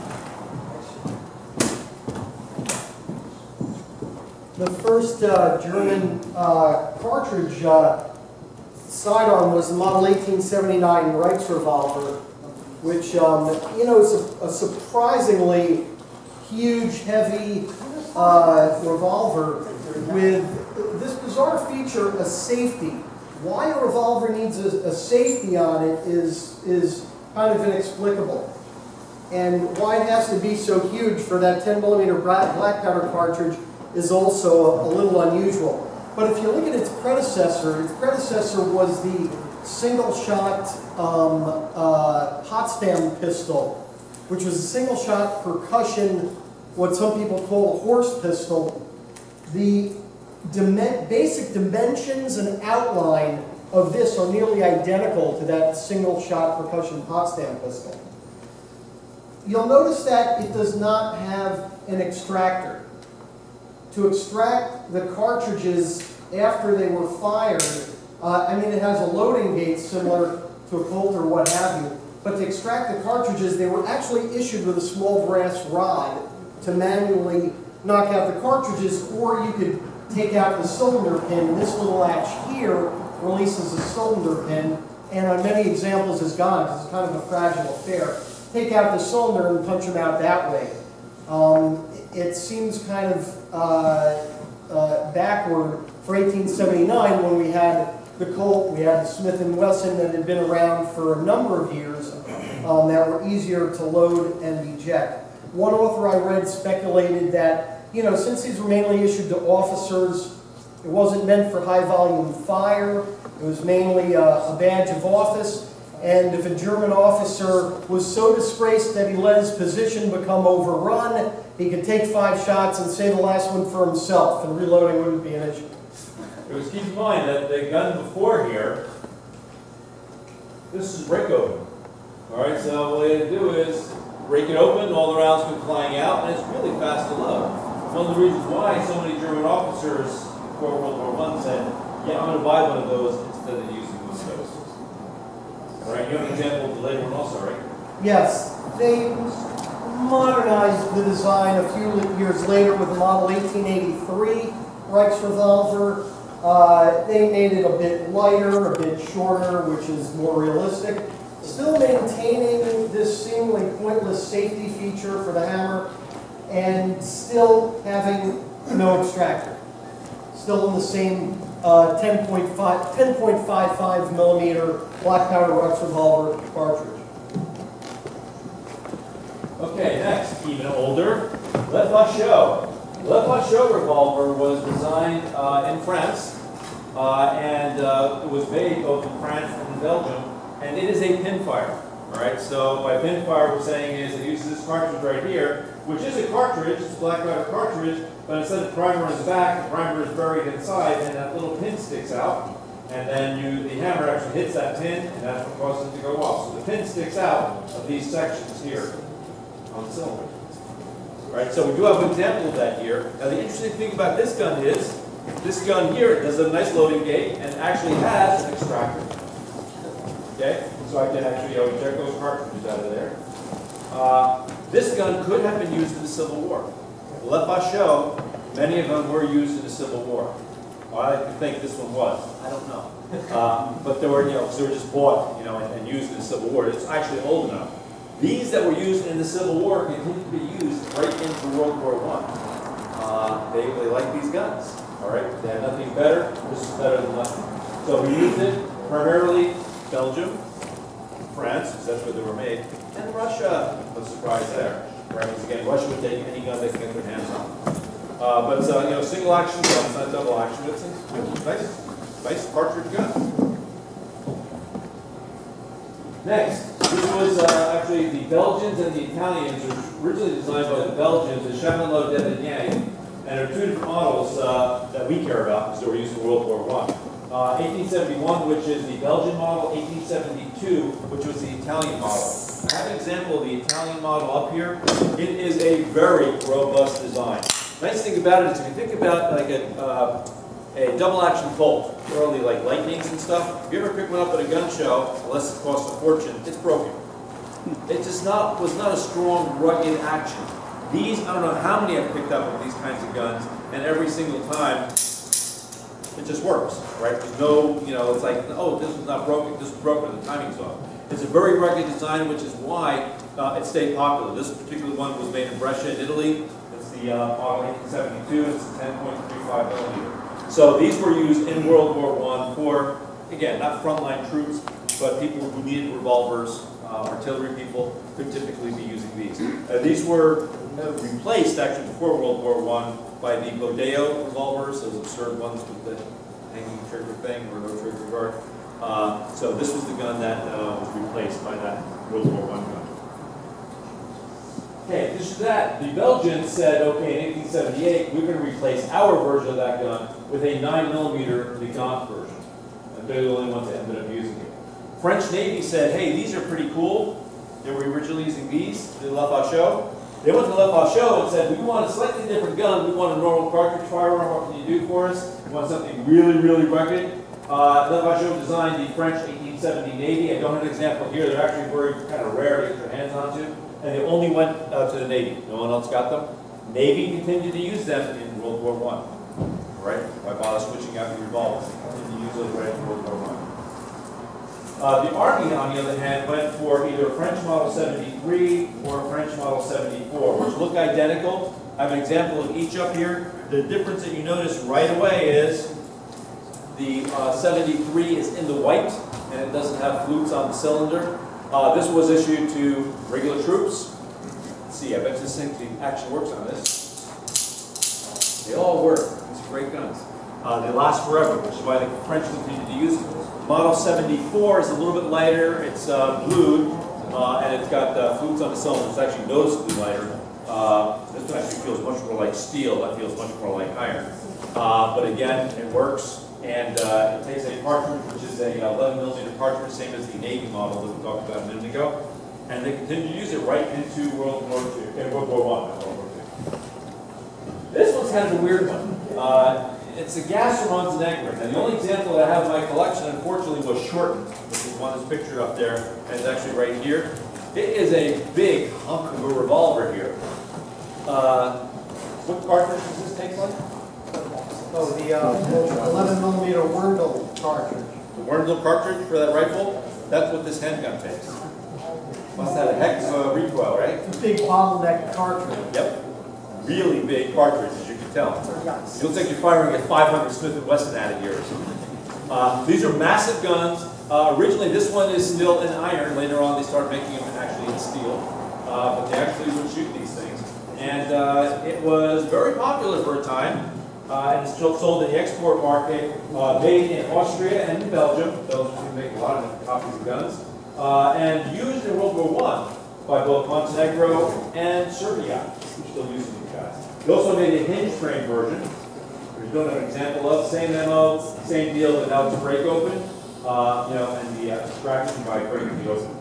The first uh, German uh, cartridge uh, sidearm was the model eighteen seventy-nine Reichsrevolver, which um, you know is a, a surprisingly huge, heavy uh, revolver with this bizarre feature, a safety. Why a revolver needs a, a safety on it is is kind of inexplicable, and why it has to be so huge for that ten millimeter black powder cartridge is also a, a little unusual. But if you look at its predecessor, its predecessor was the single-shot um, uh, Potsdam pistol, which was a single-shot percussion, what some people call a horse pistol. The dim basic dimensions and outline of this are nearly identical to that single-shot percussion Potsdam pistol. You'll notice that it does not have an extractor. To extract the cartridges after they were fired, uh, I mean, it has a loading gate similar to a Colt or what have you, but to extract the cartridges, they were actually issued with a small brass rod to manually knock out the cartridges, or you could take out the cylinder pin. This little latch here releases a cylinder pin, and on many examples is gone because it's kind of a fragile affair. Take out the cylinder and punch them out that way. Um, it seems kind of uh, uh, backward for eighteen seventy-nine when we had the Colt, we had the Smith and Wesson that had been around for a number of years um, that were easier to load and eject. One author I read speculated that, you know, since these were mainly issued to officers, it wasn't meant for high volume fire. It was mainly a, a badge of office, And if a German officer was so disgraced that he let his position become overrun, he could take five shots and save the last one for himself, and reloading wouldn't be an issue. It was keep in mind that the gun before here, this is break open. All right, so what they had to do is break it open, all the rounds go flying out, and it's really fast to load. One of the reasons why so many German officers before World War One said, yeah, I'm going to buy one of those instead of using one of those. All right, you have an example of the later one also, right? Yes, they modernized the design a few years later with the model eighteen eighty-three Reichsrevolver. Uh, they made it a bit lighter, a bit shorter, which is more realistic. Still maintaining this seemingly pointless safety feature for the hammer, and still having no extractor. Still in the same uh, ten point five five millimeter black powder Reichsrevolver cartridge. Okay, next, even older, Le Fachot. Le Fachot revolver was designed uh, in France, uh, and uh, it was made both in France and in Belgium, and it is a pinfire. All right, so by pinfire, we're saying is it uses this cartridge right here, which is a cartridge, it's a black powder cartridge, but instead of primer in the back, the primer is buried inside, and that little pin sticks out, and then you, the hammer actually hits that pin, and that's what causes it to go off. So the pin sticks out of these sections here on the cylinder. All right, so we do have an example of that here. Now the interesting thing about this gun is, this gun here, it does a nice loading gate, and actually has an extractor. Okay, so I can actually uh, eject those cartridges out of there. Uh, this gun could have been used in the Civil War. Le Fachot, many of them were used in the Civil War. Well, I like to think this one was. I don't know. Uh, but they were, you know, because they were just bought, you know, and, and used in the Civil War. It's actually old enough. These that were used in the Civil War continue to be used right into World War One. Uh, they, they like these guns. All right, they had nothing better. This is better than nothing. So we used it primarily Belgium, France, because that's where they were made, and Russia. No surprise there. Right? Because again, Russia would take any gun they can get their hands on. Uh, but it's uh, you know, single action gun, it's not double action. It's a nice, nice cartridge gun. Next, this was uh, actually the Belgians and the Italians. It was originally designed by the Belgians, the Chamelot Devinien, and there are two different models uh, that we care about because they were used in World War One. Uh, eighteen seventy-one, which is the Belgian model, eighteen seventy-two, which was the Italian model. I have an example of the Italian model up here. It is a very robust design. Nice thing about it is if you think about like a, uh, a double action bolt, early like lightnings and stuff, if you ever pick one up at a gun show, unless it costs a fortune, it's broken. It just not, was not a strong, rugged action. These, I don't know how many I've picked up with these kinds of guns, and every single time, it just works, right? There's no, you know, it's like, oh, this is not broken, this is broken, the timing's off. It's a very rugged design, which is why uh, it stayed popular. This particular one was made in Brescia, in Italy. It's the uh, model eighteen seventy-two, it's a ten point three five millimeter. So these were used in World War One for, again, not frontline troops, but people who needed revolvers, uh, artillery people could typically be using these. Uh, these were replaced, actually, before World War One by the Bodeo revolvers, those absurd ones with the hanging trigger thing or no trigger guard. Uh, so this was the gun that uh, was replaced by that World War One gun. Okay, this is that. The Belgians said, okay, in eighteen seventy-eight, we're going to replace our version of that gun with a nine millimeter Nagant version. And they're the only ones that ended up using it. French Navy said, hey, these are pretty cool. They were originally using these, the Le Fachot. They went to Le Fachot and said, we want a slightly different gun. We want a normal cartridge firearm. What can you do for us? We want something really, really rugged. Uh, Le Fachot designed the French eighteen seventy Navy. I don't have an example here. They're actually very kind of rare to get your hands onto. And they only went uh, to the Navy. No one else got them. Navy continued to use them in World War One. Right? By bother switching out the revolvers. They continued to use those right in World War One. Uh, the Army, on the other hand, went for either a French Model seventy-three or a French Model seventy-four, which look identical. I have an example of each up here. The difference that you notice right away is the uh, seventy-three is in the white, and it doesn't have flutes on the cylinder. Uh, this was issued to regular troops. Let's see, I bet this thing actually works on this. They all work. These are great guns. Uh, they last forever, which is why the French continue to use them. Model seventy-four is a little bit lighter. It's uh, blued, uh, and it's got uh, flutes on the cylinders. It's actually noticeably lighter. Uh, this one actually feels much more like steel. That feels much more like iron. Uh, but again, it works, and uh, it takes a cartridge, which is a eleven millimeter cartridge, same as the Navy model that we talked about a minute ago, and they continue to use it right into World War Two, uh, World War One, not World War Two. This one's kind of a weird one. Uh, it's a gas from Montenegro, and the only example that I have in my collection, unfortunately, was shortened, which is one that's pictured up there, and it's actually right here. It is a big hunk of a revolver here. Uh, what cartridge does this take like? Oh, the uh, eleven millimeter Wurndl cartridge. The Wurndl cartridge for that rifle? That's what this handgun takes. Must have a heck of a recoil, right? It's a big bottleneck cartridge. Yep. Really big cartridge, as you can tell. It looks like you're firing a five hundred Smith and Wesson out of here or something. Uh, these are massive guns. Uh, originally, this one is still in iron. Later on, they started making them actually in steel. Uh, but they actually would shoot these things. And uh, it was very popular for a time. Uh, and it's still sold in the export market, uh, made in Austria and in Belgium. Belgium make a lot of different copies of guns. Uh, and used in World War One by both Montenegro and Serbia. We're still using these guys. They also made a hinge frame version, which we don't have an example of. Same M O, same deal, but now it's a break open. Uh, you know, and the uh, extraction by breaking the open.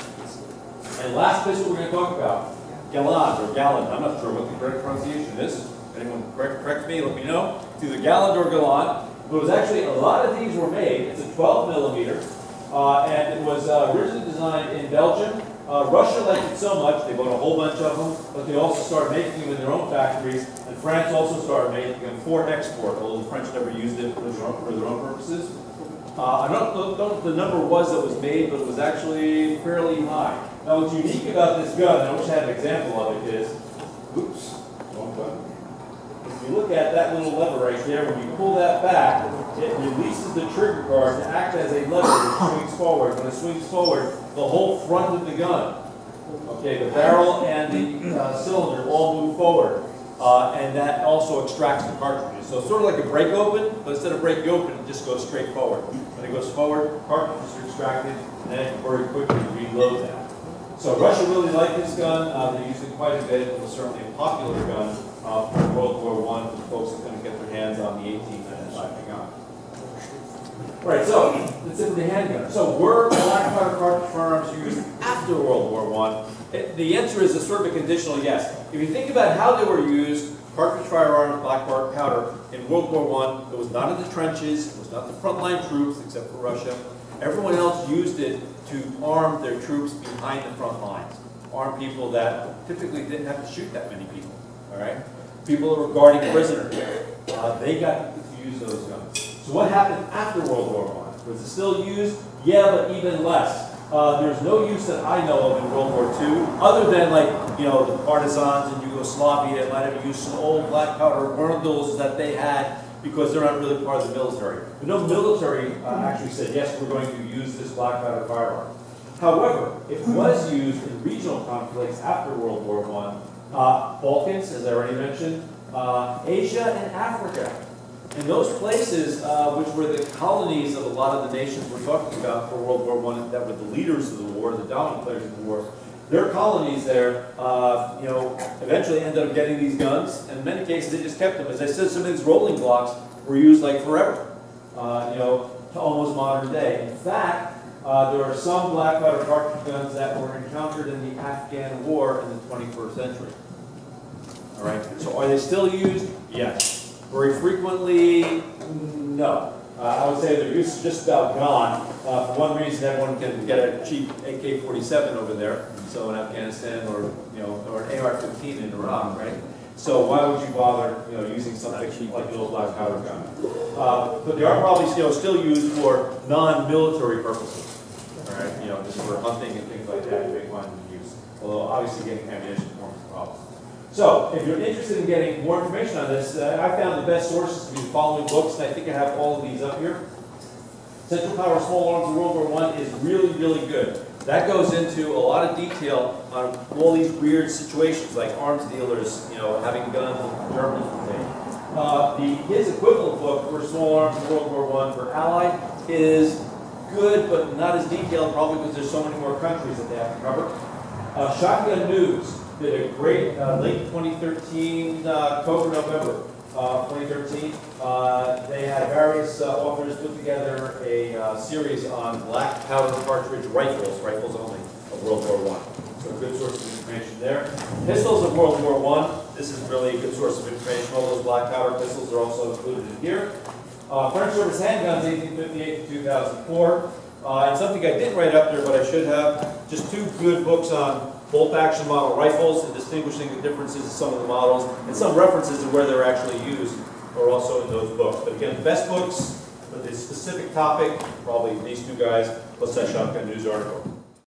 And last pistol we're going to talk about, Galland or Galland. I'm not sure what the correct pronunciation is. Anyone correct, correct me, let me know. It's either Galland or Galland. But it was actually, a lot of these were made. It's a twelve millimeter. Uh, and it was uh, originally designed in Belgium. Uh, Russia liked it so much, they bought a whole bunch of them, but they also started making them in their own factories. And France also started making them for export, although the French never used it for their own, for their own purposes. Uh, I don't know what the number was that was made, but it was actually fairly high. Now what's unique about this gun, and I wish I had an example of it, is, oops, wrong button. If you look at that little lever right there, when you pull that back, it releases the trigger guard to act as a lever that swings forward. When it swings forward, the whole front of the gun, okay, the barrel and the uh, cylinder all move forward. Uh, and that also extracts the cartridges. So it's sort of like a break open, but instead of breaking open, it just goes straight forward. When it goes forward, cartridges are extracted, and then you very quickly reload that. So Russia really liked this gun. Uh, they used it quite a bit. It was certainly a popular gun uh, for World War One for folks that couldn't get their hands on the eighteen ninety-five gun. Right, so that's it for the handgun. So were black powder cartridge firearms used after World War One? It, the answer is a sort of a conditional yes. If you think about how they were used, cartridge firearms, black powder, in World War One, it was not in the trenches, it was not the frontline troops, except for Russia. Everyone else used it to arm their troops behind the front lines. Arm people that typically didn't have to shoot that many people, all right? People that were guarding prisoners, uh, they got to use those guns. So what happened after World War One? Was it still used? Yeah, but even less. Uh, there's no use that I know of in World War Two, other than like, you know, the partisans in Yugoslavia might have used some old black powder Wurndls that they had because they're not really part of the military. But no military uh, actually said, yes, we're going to use this black powder firearm. However, it was used in regional conflicts after World War One. Uh, Balkans, as I already mentioned, uh, Asia and Africa. And those places, uh, which were the colonies of a lot of the nations we're talking about for World War One, that were the leaders of the war, the dominant players in the war, their colonies there, uh, you know, eventually ended up getting these guns, and in many cases they just kept them. As I said, some of these rolling blocks were used like forever, uh, you know, to almost modern day. In fact, uh, there are some black powder cartridge guns that were encountered in the Afghan war in the twenty-first century. All right, so are they still used? Yes. Very frequently, no. Uh, I would say their use is just about gone. Uh, for one reason, everyone can get a cheap A K forty-seven over there, so in Afghanistan, or you know, or an A R fifteen in Iraq, right? So why would you bother, you know, using something cheap like the old black powder gun? Uh, but they are probably still still used for non-military purposes. All right, you know, just for hunting and things like that. You may find them use. Although obviously getting ammunition forms a problem. So, if you're interested in getting more information on this, uh, I found the best sources to be the following books, and I think I have all of these up here. Central Power Small Arms in World War One is really, really good. That goes into a lot of detail on all these weird situations, like arms dealers, you know, having guns that the Germans would take. Uh, the his equivalent book for Small Arms in World War One for Allied is good, but not as detailed, probably because there's so many more countries that they have to cover. Uh, Shotgun News did a great uh, late twenty thirteen, uh, October, November uh, twenty thirteen. Uh, they had various uh, authors put together a uh, series on black powder cartridge rifles, rifles only, of World War One. So a good source of information there. Pistols of World War One. This is really a good source of information. All those black powder pistols are also included in here. Uh, French Service Handguns, eighteen fifty-eight to two thousand four. Uh, and something I didn't write up there, but I should have, just two good books on bolt-action model rifles and distinguishing the differences of some of the models, and some references to where they're actually used are also in those books. But again, the best books for this specific topic, probably these two guys, plus that Shotgun News article.